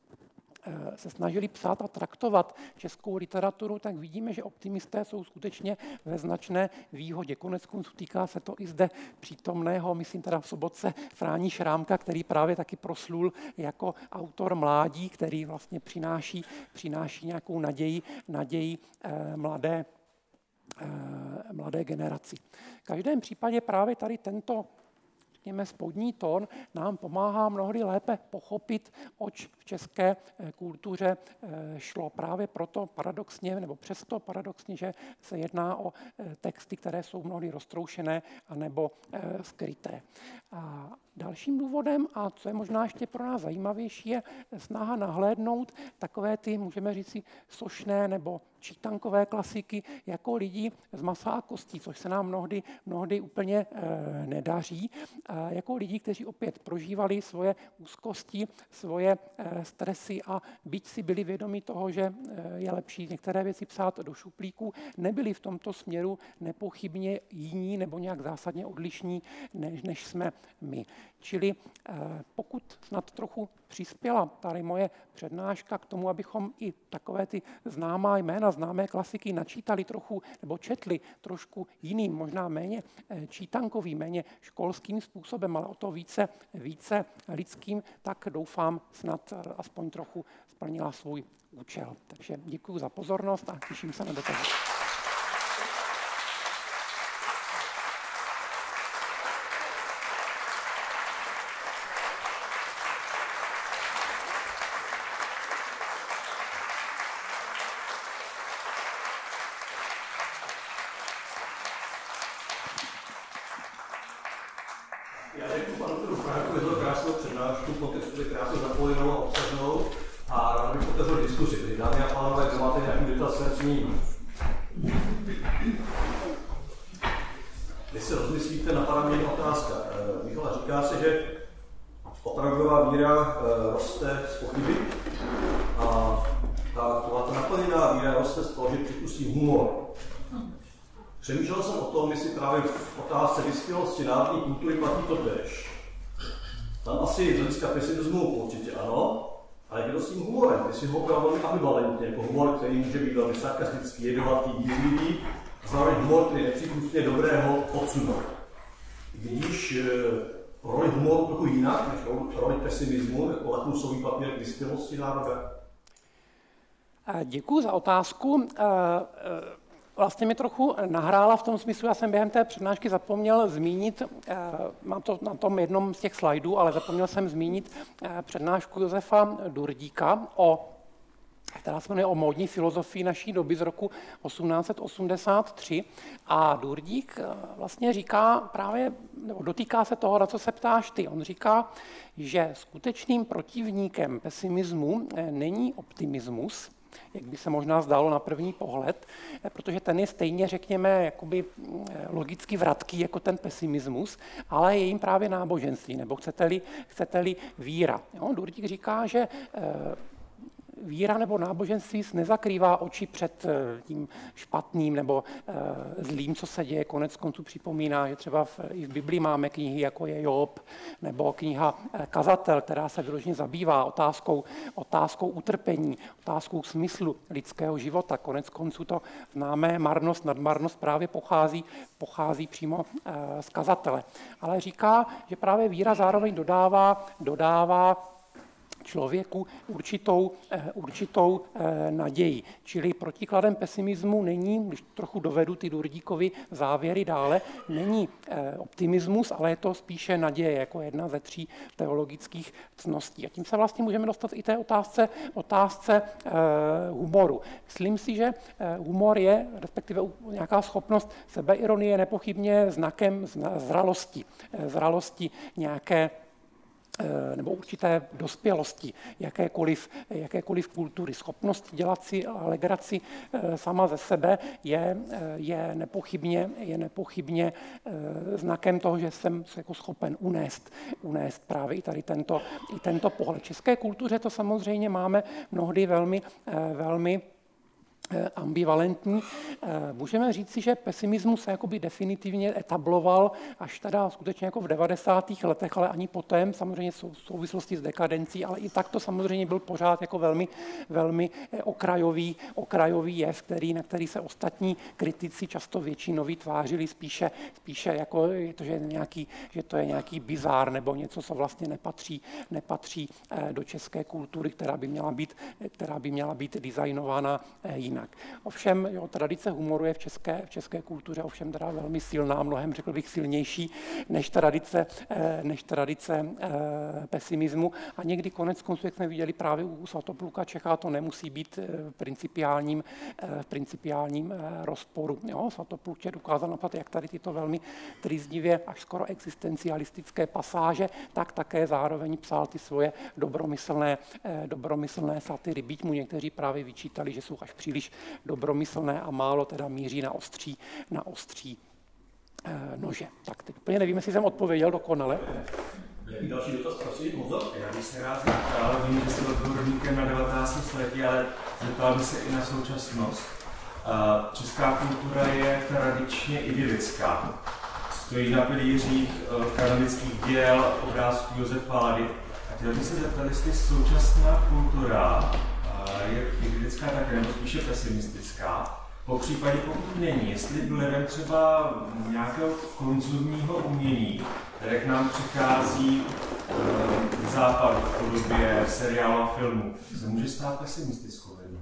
se snažili psát a traktovat českou literaturu, tak vidíme, že optimisté jsou skutečně ve značné výhodě. Koneckonců týká se to i zde přítomného, myslím teda v Sobotce, Fráni Šrámka, který právě taky proslul jako autor mládí, který vlastně přináší, přináší nějakou naději, naději eh, mladé, eh, mladé generaci. V každém případě právě tady tento řekněme, spodní tón nám pomáhá mnohdy lépe pochopit, oč v české kultuře šlo. Právě proto paradoxně, nebo přesto paradoxně, že se jedná o texty, které jsou mnohdy roztroušené anebo skryté. A dalším důvodem, a co je možná ještě pro nás zajímavější, je snaha nahlédnout takové ty, můžeme říct si, sošné nebo čítankové klasiky jako lidi z masa a kostí, což se nám mnohdy, mnohdy úplně e, nedaří, e, jako lidi, kteří opět prožívali svoje úzkosti, svoje e, stresy a byť si byli vědomi toho, že e, je lepší některé věci psát do šuplíku, nebyli v tomto směru nepochybně jiní nebo nějak zásadně odlišní, než, než jsme my. Čili eh, pokud snad trochu přispěla tady moje přednáška k tomu, abychom i takové ty známá jména, známé klasiky načítali trochu, nebo četli trošku jiným, možná méně eh, čítankovým, méně školským způsobem, ale o to více, více lidským, tak doufám snad eh, aspoň trochu splnila svůj účel. Takže děkuji za pozornost a těším se na dotazy. Já děkuji panu doktoru Frankovi za krásnou přednášku, kontextu krásnou zapojenou a obsažnou a rád bych otevřel diskusi. Dámy a pánové, kdo máte nějaký dotaz, jsem s ním. Když se rozmyslíte, napadá mě otázka. Michala, říká se, že opravdová víra roste z pochyby a ta, ta naplněná víra roste z toho, že připustí humor. Přemýšlel jsem o tom, jestli právě v otázce vyspělosti národní kultury platí to též. Tam asi z hlediska pesimismu určitě ano, ale kdo s tím humorem? Ty si ho opravdu velmi ambivalentně, jako humor, který může být velmi sarkastický, jedovatý, výzvivý, a zároveň humor, který nepřípustně dobrého odsunout. Vidíš e, roli humoru trochu jinak, než roli pesimismu, jako lakmusový papír k vyspělosti národa? Děkuji za otázku. Vlastně mi trochu nahrála v tom smyslu, já jsem během té přednášky zapomněl zmínit, mám to na tom jednom z těch slajdů, ale zapomněl jsem zmínit přednášku Josefa Durdíka, o, která se jmenuje o módní filozofii naší doby z roku osmnáct set osmdesát tři. A Durdík vlastně říká právě, nebo dotýká se toho, na co se ptáš ty. On říká, že skutečným protivníkem pesimismu není optimismus, jak by se možná zdálo na první pohled, protože ten je stejně, řekněme, jakoby logicky vratký jako ten pesimismus, ale je jim právě náboženství, nebo chcete-li, chcete-li víra. Jo? Durdík říká, že víra nebo náboženství nezakrývá oči před tím špatným nebo zlým, co se děje. Konec konců připomíná, že třeba v, i v Biblii máme knihy, jako je Job, nebo kniha Kazatel, která se vyloženě zabývá otázkou, otázkou utrpení, otázkou smyslu lidského života. Konec konců to známé marnost, nadmarnost právě pochází, pochází přímo z Kazatele. Ale říká, že právě víra zároveň dodává, dodává člověku určitou, určitou naději. Čili protikladem pesimismu není, když trochu dovedu ty Durdíkovy závěry dále, není optimismus, ale je to spíše naděje, jako jedna ze tří teologických cností. A tím se vlastně můžeme dostat i té otázce, otázce humoru. Myslím si, že humor je, respektive nějaká schopnost sebeironie, nepochybně znakem zralosti. Zralosti nějaké nebo určité dospělosti jakékoliv, jakékoliv kultury. Schopnost dělat si legraci sama ze sebe je, je, nepochybně, je nepochybně znakem toho, že jsem se jako schopen unést, unést právě i tady tento, i tento pohled. V české kultuře to samozřejmě máme mnohdy velmi, velmi ambivalentní. Můžeme říci, že pesimismus se jakoby definitivně etabloval až teda skutečně jako v devadesátých letech, ale ani poté, samozřejmě v souvislosti s dekadencí, ale i tak to samozřejmě byl pořád jako velmi, velmi okrajový, okrajový jev, který, na který se ostatní kritici často většinový tvářili spíše, spíše jako, to, že, je nějaký, že to je nějaký bizár nebo něco, co vlastně nepatří, nepatří do české kultury, která by měla být, která by měla být designována jinak. jinak. Ovšem, jo, tradice humoru je v české, v české kultuře ovšem teda velmi silná, mnohem řekl bych silnější než tradice, než tradice pesimismu. A někdy konec konců, jak jsme viděli právě u Svatopluka Čecha, to nemusí být v principiálním, v principiálním rozporu. Jo, Svatopluk Čech dokázal napsat jak tady tyto velmi trýznivě až skoro existencialistické pasáže, tak také zároveň psal ty svoje dobromyslné, dobromyslné satyry. Byť mu někteří právě vyčítali, že jsou až příliš dobromyslné a málo teda míří na ostří, na ostří nože. Tak teď úplně nevím, jestli jsem odpověděl dokonale. Jaký další dotaz, prosím, Mozo? Já bych se rád zeptal, vím, že jste odborníkem na devatenácté století, ale zeptal bych se i na současnost. Česká kultura je tradičně idylická. Stojí na pilířích kanonických děl, obrázků Josefa Lady. A chtěl bych se zeptat, jestli současná kultura je idylická také, nebo spíše pesimistická. Po případě, pokud není, jestli vlivem třeba nějakého konzumního umění, které k nám přichází z západu v podobě seriálu a filmu, se může stát pesimistickou jednou.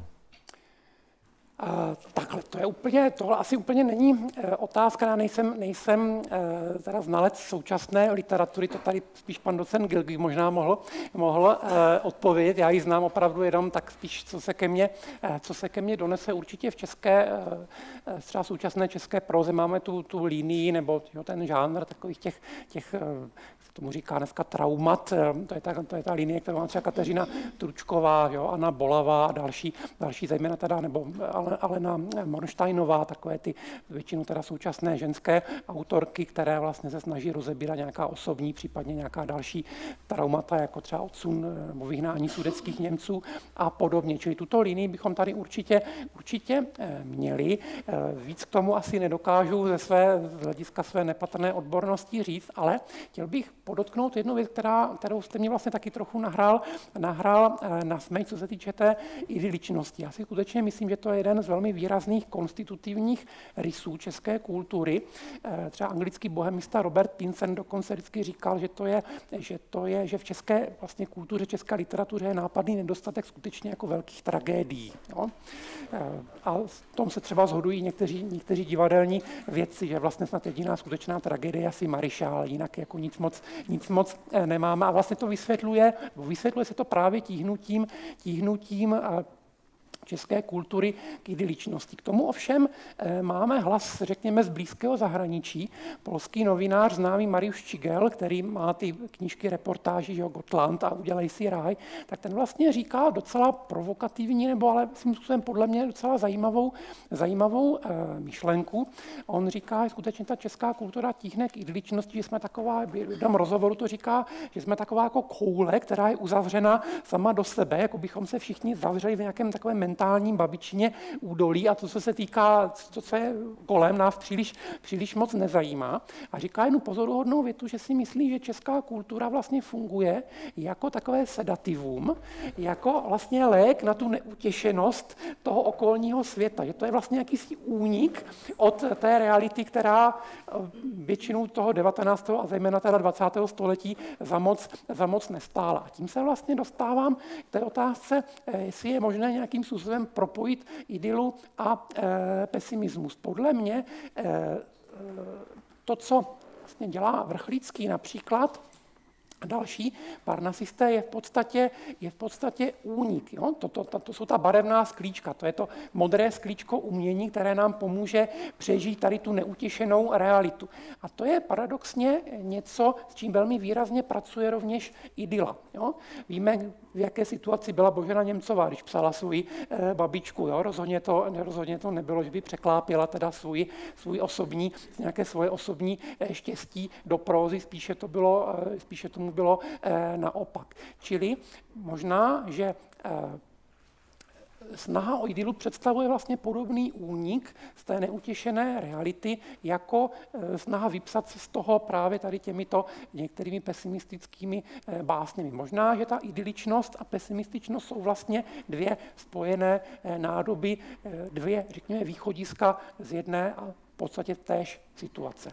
Uh, takhle, to je úplně, tohle asi úplně není uh, otázka, já nejsem, nejsem uh, teda znalec současné literatury, to tady spíš pan docent Gilgy možná mohl, mohl uh, odpovědět, já ji znám opravdu jenom tak spíš, co se ke mně, uh, co se ke mně donese určitě v české, uh, třeba současné české proze, máme tu, tu linii, nebo jo, ten žánr takových těch, těch uh, tomu říká dneska traumat, to je ta, to je ta linie, kterou má třeba Kateřina Tručková, jo, Anna Bolavá a další, další zejména teda, nebo Alena Mornsteinová, takové ty většinou teda současné ženské autorky, které vlastně se snaží rozebírat nějaká osobní, případně nějaká další traumata, jako třeba odsun nebo vyhnání sudetských Němců a podobně. Čili tuto linii bychom tady určitě, určitě měli. Víc k tomu asi nedokážu ze své, z hlediska své nepatrné odbornosti říct, ale chtěl bych podotknout jednu věc, která, kterou jste mě vlastně taky trochu nahrál, nahrál na smeč, co se týče té idyličnosti. Já si skutečně myslím, že to je jeden z velmi výrazných konstitutivních rysů české kultury. Třeba anglický bohemista Robert Pinson dokonce vždycky říkal, že to je, že, to je, že v české vlastně kultuře, české literatuře je nápadný nedostatek skutečně jako velkých tragédií. Jo? A v tom se třeba shodují někteří, někteří divadelní vědci, že vlastně snad jediná skutečná tragédie je asi Marišál, jinak jako nic moc nic moc nemáme a vlastně to vysvětluje, vysvětluje se to právě tíhnutím, tíhnutím české kultury k idyličnosti. K tomu ovšem máme hlas, řekněme, z blízkého zahraničí. Polský novinář, známý Mariusz Ščigel, který má ty knížky, reportáži, že Gotland a Udělej si ráj, tak ten vlastně říká docela provokativní, nebo ale svým způsobem podle mě docela zajímavou, zajímavou e, myšlenku. On říká, že skutečně ta česká kultura tíhne k idyličnosti, že jsme taková, v jednom rozhovoru to říká, že jsme taková jako koule, která je uzavřena sama do sebe, jako bychom se všichni zavřeli v nějakém takovém mentálním babičině údolí a to, co se týká, to, co je kolem nás příliš, příliš moc nezajímá. A říká jednu pozoruhodnou větu, že si myslí, že česká kultura vlastně funguje jako takové sedativum, jako vlastně lék na tu neutěšenost toho okolního světa. Že to je vlastně jakýsi únik od té reality, která většinou toho devatenáctého a zejména teda dvacátého století za moc, za moc nestála. A tím se vlastně dostávám k té otázce, jestli je možné nějakým způsobem propojit idylu a e, pesimismus. Podle mě e, to, co vlastně dělá Vrchlícký například, a další parnasisté je v podstatě, je v podstatě únik. Jo? To, to, to, to jsou ta barevná sklíčka, to je to modré sklíčko umění, které nám pomůže přežít tady tu neutěšenou realitu. A to je paradoxně něco, s čím velmi výrazně pracuje rovněž idyla. Jo? Víme, v jaké situaci byla Božena Němcová, když psala svou e, babičku. Jo? Rozhodně, to, rozhodně to nebylo, že by překlápila teda svůj, svůj osobní, nějaké svoje osobní e, štěstí do prózy, spíše to bylo, e, spíše tomu bylo e, naopak. Čili možná, že e, snaha o idylu představuje vlastně podobný únik z té neutěšené reality, jako e, snaha vypsat se z toho právě tady těmito některými pesimistickými e, básněmi. Možná, že ta idyličnost a pesimističnost jsou vlastně dvě spojené e, nádoby, e, dvě, řekněme, východiska z jedné a v podstatě též situace.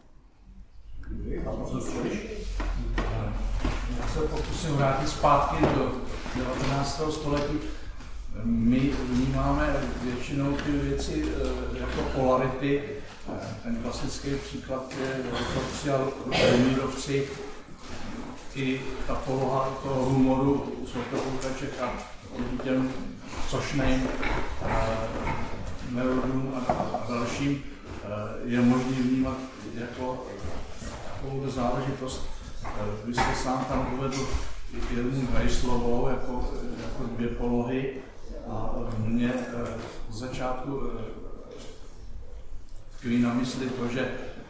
Já se pokusím vrátit zpátky do devatenáctého století. My vnímáme většinou ty věci jako polarity. Ten klasický příklad je Potřial Rumírovci. I ta poloha toho humoru u Svatoplukaček a těm cošným neuronům a, a dalším je možné vnímat jako takovou záležitost. Vy jste sám tam uvedl jednu vejslovou jako, jako dvě polohy a mě z začátku tkví na mysli to, že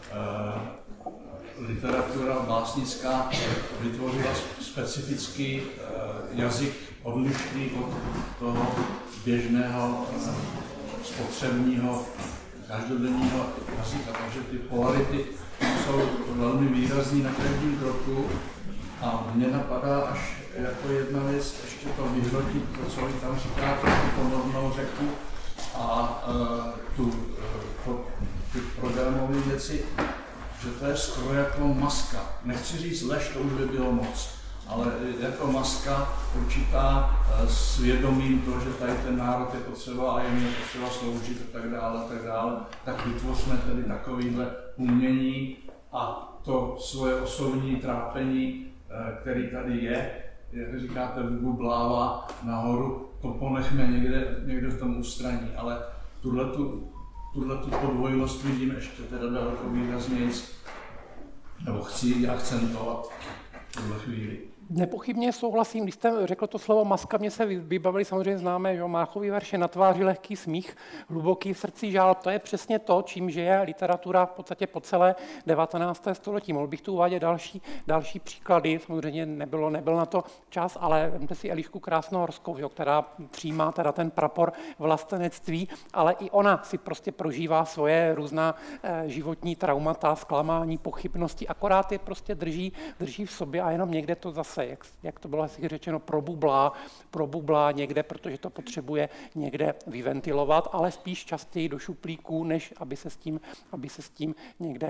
literatura básnická vytvořila specifický jazyk odlišný od toho běžného spotřebního každodenního jazyka, takže ty polarity jsou velmi výrazný na každém kroku a mně napadá až jako jedna věc ještě to vyhrotit, to, co vy tam říkáte, tu ponornou řeku a uh, tu, uh, to, ty programové věci, že to je skoro jako maska. Nechci říct lež, to už by bylo moc, ale jako maska určitá svědomím to, že tady ten národ je potřeba a je mi potřeba sloužit a tak dále, a tak dále, tak vytvořme tedy takovýhle umění a to svoje osobní trápení, který tady je, jak říkáte, vybublává nahoru, to ponechme někde, někde v tom ústraní, ale tuhletu tuhle tu podvojnost vidím ještě teda daleko výraznějc, nebo chci ji akcentovat v tuhle chvíli. Nepochybně souhlasím, když jste řekl to slovo maska, mě se vybavili samozřejmě známé, že Máchovy verše Na tváři lehký smích, hluboký v srdci žál. To je přesně to, čím žije literatura v podstatě po celé devatenácté století. Mohl bych tu uvádět další, další příklady, samozřejmě nebylo, nebyl na to čas, ale vemte si Elišku Krásnohorskou, jo, která přijímá teda ten prapor vlastenectví, ale i ona si prostě prožívá svoje různá eh, životní traumata, zklamání, pochybnosti, akorát je prostě drží, drží v sobě a jenom někde to zase Jak, jak to bylo asi řečeno, probublá, probublá někde, protože to potřebuje někde vyventilovat, ale spíš častěji do šuplíků, než aby se s tím, aby se s tím někde,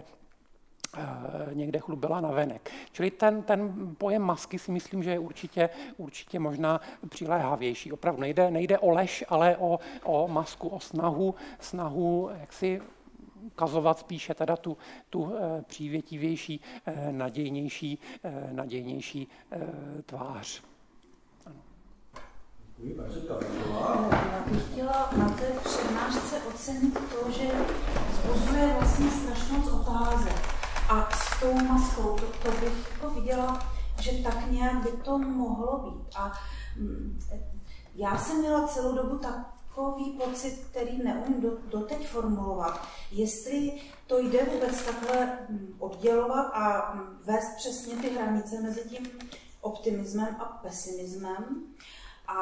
uh, někde chlubila navenek. Čili ten, ten pojem masky si myslím, že je určitě, určitě možná přiléhavější. Opravdu nejde, nejde o lež, ale o, o masku, o snahu, snahu jaksi ukazovat spíše teda tu, tu e, přívětivější, e, nadějnější, e, nadějnější e, tvář. Ano. Já bych chtěla na té přednášce ocenit to, že vzbuzuje vlastně strašnou moc otázek. A s tou maskou, to, to bych jako viděla, že tak nějak by to mohlo být. A mm, já jsem měla celou dobu tak takový pocit, který neumím do, doteď formulovat. Jestli to jde vůbec takhle oddělovat a vést přesně ty hranice mezi tím optimismem a pesimismem. A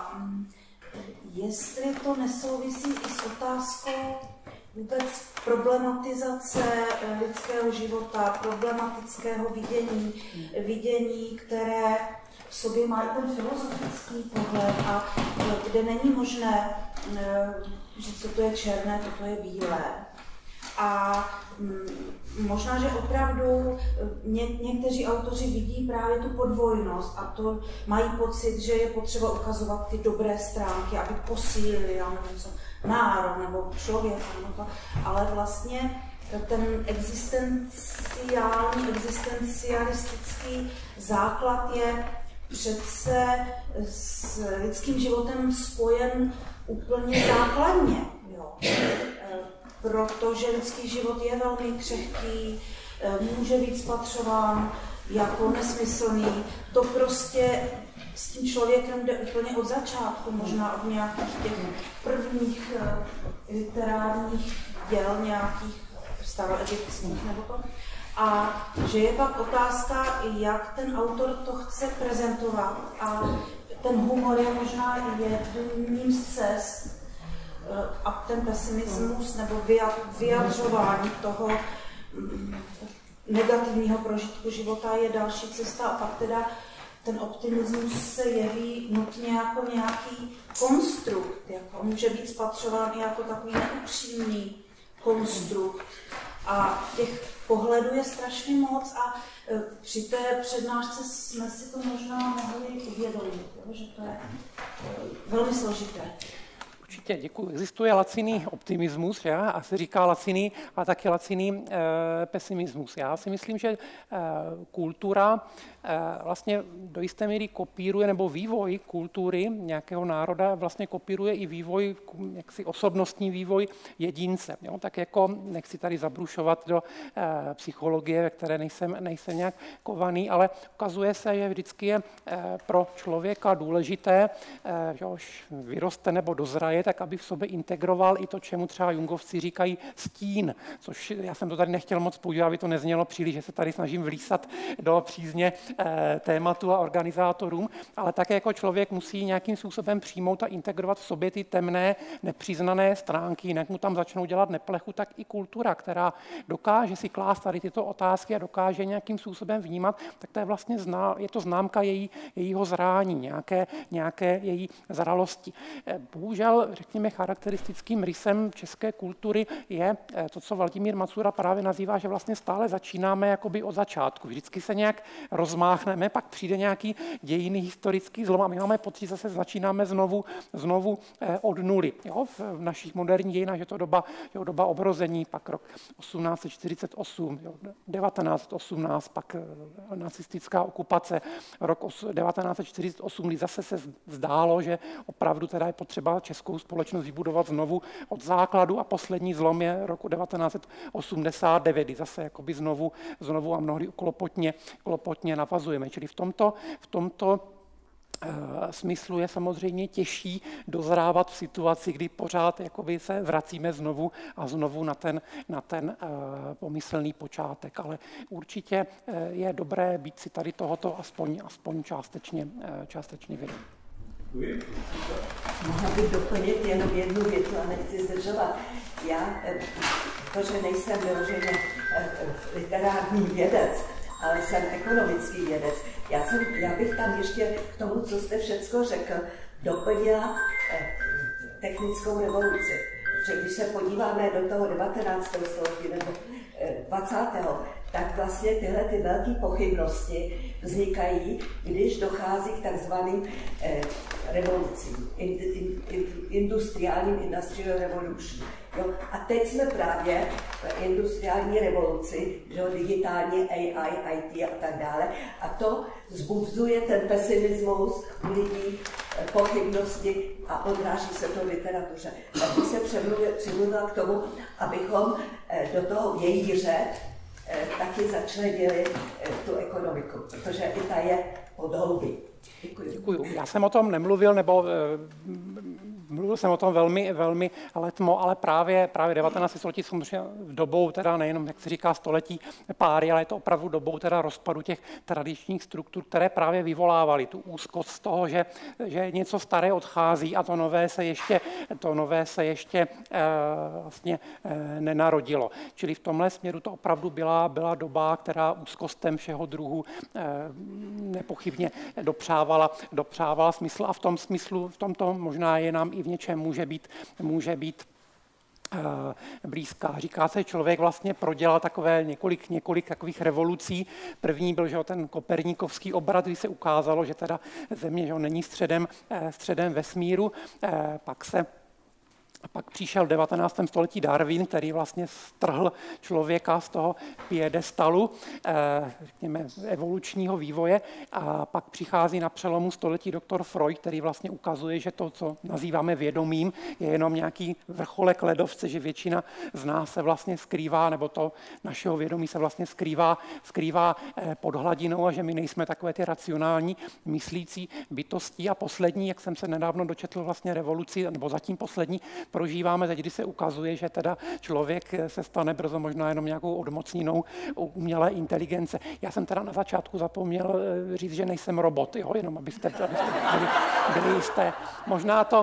jestli to nesouvisí i s otázkou vůbec problematizace lidského života, problematického vidění, vidění, které v sobě má i ten filozofický pohled a kde není možné, že co to je černé, toto je bílé. A možná, že opravdu ně, někteří autoři vidí právě tu podvojnost a to mají pocit, že je potřeba ukazovat ty dobré stránky, aby posílili něco, národ nebo člověk, nebo to, ale vlastně ten existenciální, existencialistický základ je přece s lidským životem spojen úplně základně, jo. Protože lidský život je velmi křehký, může být spatřován jako nesmyslný. To prostě s tím člověkem jde úplně od začátku, možná od nějakých těch prvních literárních děl, nějakých staroegyptských nebo to. A že je pak otázka, jak ten autor to chce prezentovat. A ten humor je možná jedním z cest a ten pesimismus nebo vyjadřování toho negativního prožitku života je další cesta a pak teda ten optimismus se jeví nutně jako nějaký konstrukt, jako může být spatřován i jako takový neupřímný konstrukt. A těch pohledů je strašně moc a při té přednášce jsme si to možná mohli uvědomit, že to je velmi složité. Určitě, děkuji. Existuje laciný optimismus, já, a se říká laciný, ale taky laciný e, pesimismus. Já si myslím, že e, kultura e, vlastně do jisté míry kopíruje, nebo vývoj kultury nějakého národa vlastně kopíruje i vývoj, jaksi osobnostní vývoj jedince. Jo? Tak jako nechci tady zabrušovat do e, psychologie, ve které nejsem, nejsem nějak kovaný, ale ukazuje se, že vždycky je e, pro člověka důležité, e, že už vyroste nebo dozraje, tak aby v sobě integroval i to, čemu třeba Jungovci říkají stín, což já jsem to tady nechtěl moc používat, aby to neznělo příliš, že se tady snažím vlísat do přízně e, tématu a organizátorům, ale také jako člověk musí nějakým způsobem přijmout a integrovat v sobě ty temné, nepřiznané stránky, jinak mu tam začnou dělat neplechu, tak i kultura, která dokáže si klást tady tyto otázky a dokáže nějakým způsobem vnímat, tak to je vlastně zná, je to známka její, jejího zrání, nějaké, nějaké její zralosti. E, bohužel, řekněme, charakteristickým rysem české kultury je to, co Vladimír Macura právě nazývá, že vlastně stále začínáme jakoby od začátku. Vždycky se nějak rozmáchneme, pak přijde nějaký dějinný historický zlom a my máme pocit, že zase začínáme znovu, znovu od nuly. Jo? V našich moderních dějinách je to doba, jo, doba obrození, pak rok osmnáct set čtyřicet osm, jo, devatenáct set osmnáct, pak nacistická okupace, rok devatenáct set čtyřicet osm, kdy zase se zdálo, že opravdu teda je potřeba českou společnost vybudovat znovu od základu a poslední zlom je roku devatenáct set osmdesát devět, kdy zase jakoby znovu, znovu a mnohdy klopotně, klopotně navazujeme. Čili v tomto, v tomto uh, smyslu je samozřejmě těžší dozrávat v situaci, kdy pořád jakoby se vracíme znovu a znovu na ten, na ten uh, pomyslný počátek. Ale určitě uh, je dobré být si tady tohoto aspoň, aspoň částečně, uh, částečně vědomý. Mohla bych doplnit jenom jednu větu a nechci zdržovat. Já, protože nejsem vyloženě literární vědec, ale jsem ekonomický vědec, já, jsem, já bych tam ještě k tomu, co jste všecko řekl, doplnila technickou revoluci. Protože když se podíváme do toho devatenáctého století nebo dvacátého tak vlastně tyhle ty velké pochybnosti vznikají, když dochází k takzvaným eh, revolucím, in, in, in, industriálním industrial revolution. Jo? A teď jsme právě v industriální revoluci, jo, digitální A I, I T a tak dále. A to zbuzuje ten pesimismus lidí, eh, pochybnosti a odráží se to v literatuře. Tak bych se přemluvila k tomu, abychom eh, do toho vějíře taky začlenili tu ekonomiku, protože i ta je od hlouby. Děkuji. Děkuji. Já jsem o tom nemluvil, nebo mluvil jsem o tom velmi, velmi letmo, ale právě, právě devatenácté století samozřejmě dobou, teda nejenom, jak se říká, století páry, ale je to opravdu dobou teda rozpadu těch tradičních struktur, které právě vyvolávaly tu úzkost z toho, že, že něco staré odchází a to nové se ještě, to nové se ještě eh, vlastně eh, nenarodilo. Čili v tomhle směru to opravdu byla, byla doba, která úzkostem všeho druhu eh, nepochybně dopřávala, dopřávala smysl a v tom smyslu, v tomto možná je nám i v něčem může být, může být uh, blízká. Říká se, člověk vlastně prodělal takové několik, několik takových revolucí. První byl, že ten koperníkovský obrat, kdy se ukázalo, že teda Země, že není středem, středem vesmíru. Uh, pak se A pak přišel v devatenáctém století Darwin, který vlastně strhl člověka z toho piedestalu, řekněme, evolučního vývoje. A pak přichází na přelomu století doktor Freud, který vlastně ukazuje, že to, co nazýváme vědomím, je jenom nějaký vrcholek ledovce, že většina z nás se vlastně skrývá, nebo to našeho vědomí se vlastně skrývá, skrývá pod hladinou a že my nejsme takové ty racionální myslící bytosti. A poslední, jak jsem se nedávno dočetl vlastně revoluci, nebo zatím poslední, prožíváme teď, kdy se ukazuje, že teda člověk se stane brzo možná jenom nějakou odmocninou umělé inteligence. Já jsem teda na začátku zapomněl říct, že nejsem robot, jo? Jenom abyste, abyste byli, byli jisté. Možná to,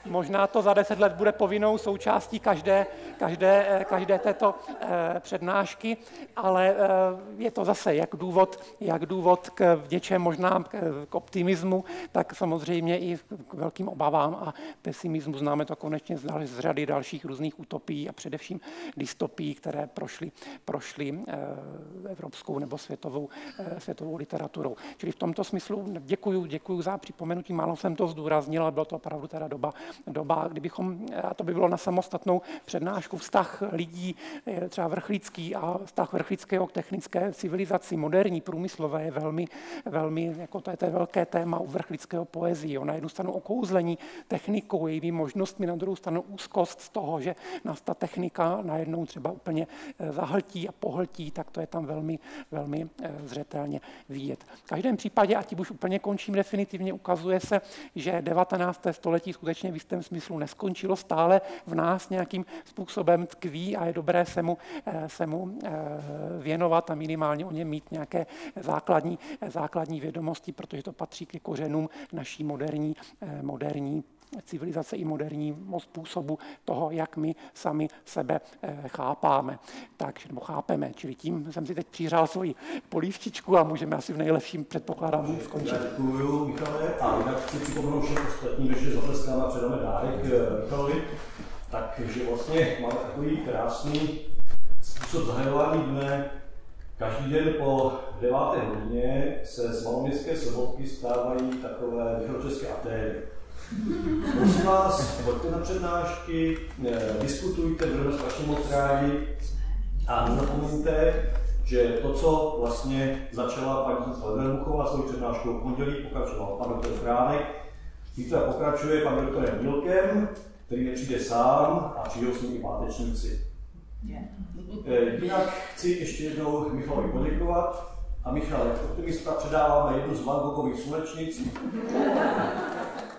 možná to za deset let bude povinnou součástí každé, každé, každé této přednášky, ale je to zase jak důvod, jak důvod k něčem možná k optimismu, tak samozřejmě i k velkým obavám a pesimismu. Známe to konečně z řady dalších různých utopií a především dystopií, které prošly, prošly evropskou nebo světovou, světovou literaturou. Čili v tomto smyslu děkuju, děkuju za připomenutí, málo jsem to zdůraznil, ale bylo to opravdu teda doba, doba, kdybychom, a to by bylo na samostatnou přednášku, vztah lidí, třeba vrchlický a vztah vrchlického k technické civilizaci, moderní, průmyslové, je velmi, velmi, jako to je to velké téma u vrchlického poezii. Na jednu stranu okouzlení technikou, jejími možnostmi, na druhou stranu úzkost z toho, že nás ta technika najednou třeba úplně zahltí a pohltí, tak to je tam velmi, velmi zřetelně vidět. V každém případě, a tím už úplně končím definitivně, ukazuje se, že devatenácté století skutečně v jistém smyslu neskončilo, stále v nás nějakým způsobem tkví a je dobré se mu, se mu věnovat a minimálně o něm mít nějaké základní, základní vědomosti, protože to patří ke kořenům naší moderní, moderní civilizace i moderního způsobu toho, jak my sami sebe chápáme. Takže, nebo chápeme. Čili tím jsem si teď přihrál svoji polívčičku a můžeme asi v nejlepším, předpokládám, skončit. Děkuju, Michale. A jinak chci připomenout všem ostatním, když zatleskáme a předáme dárek Michalovi, takže vlastně máme takový krásný způsob zahajování dne. Každý den po deváté hodině se z Maloměstské Sobotky stávají takové východočeské Atény. Prosím vás, pojďte na přednášky, diskutujte, budeme strašně moc rádi a nezapomeňte, že to, co vlastně začala paní profesorka Velmuchová svou přednáškou v pondělí, pokračoval pan doktor Chránek, zítra pokračuje pan doktorem Milkem, který nepřijde sám a přijdou s ním i pátečníci. Jinak chci ještě jednou Michalovi poděkovat a Michale, optimista předáváme jednu z Van Goghových slunečnic.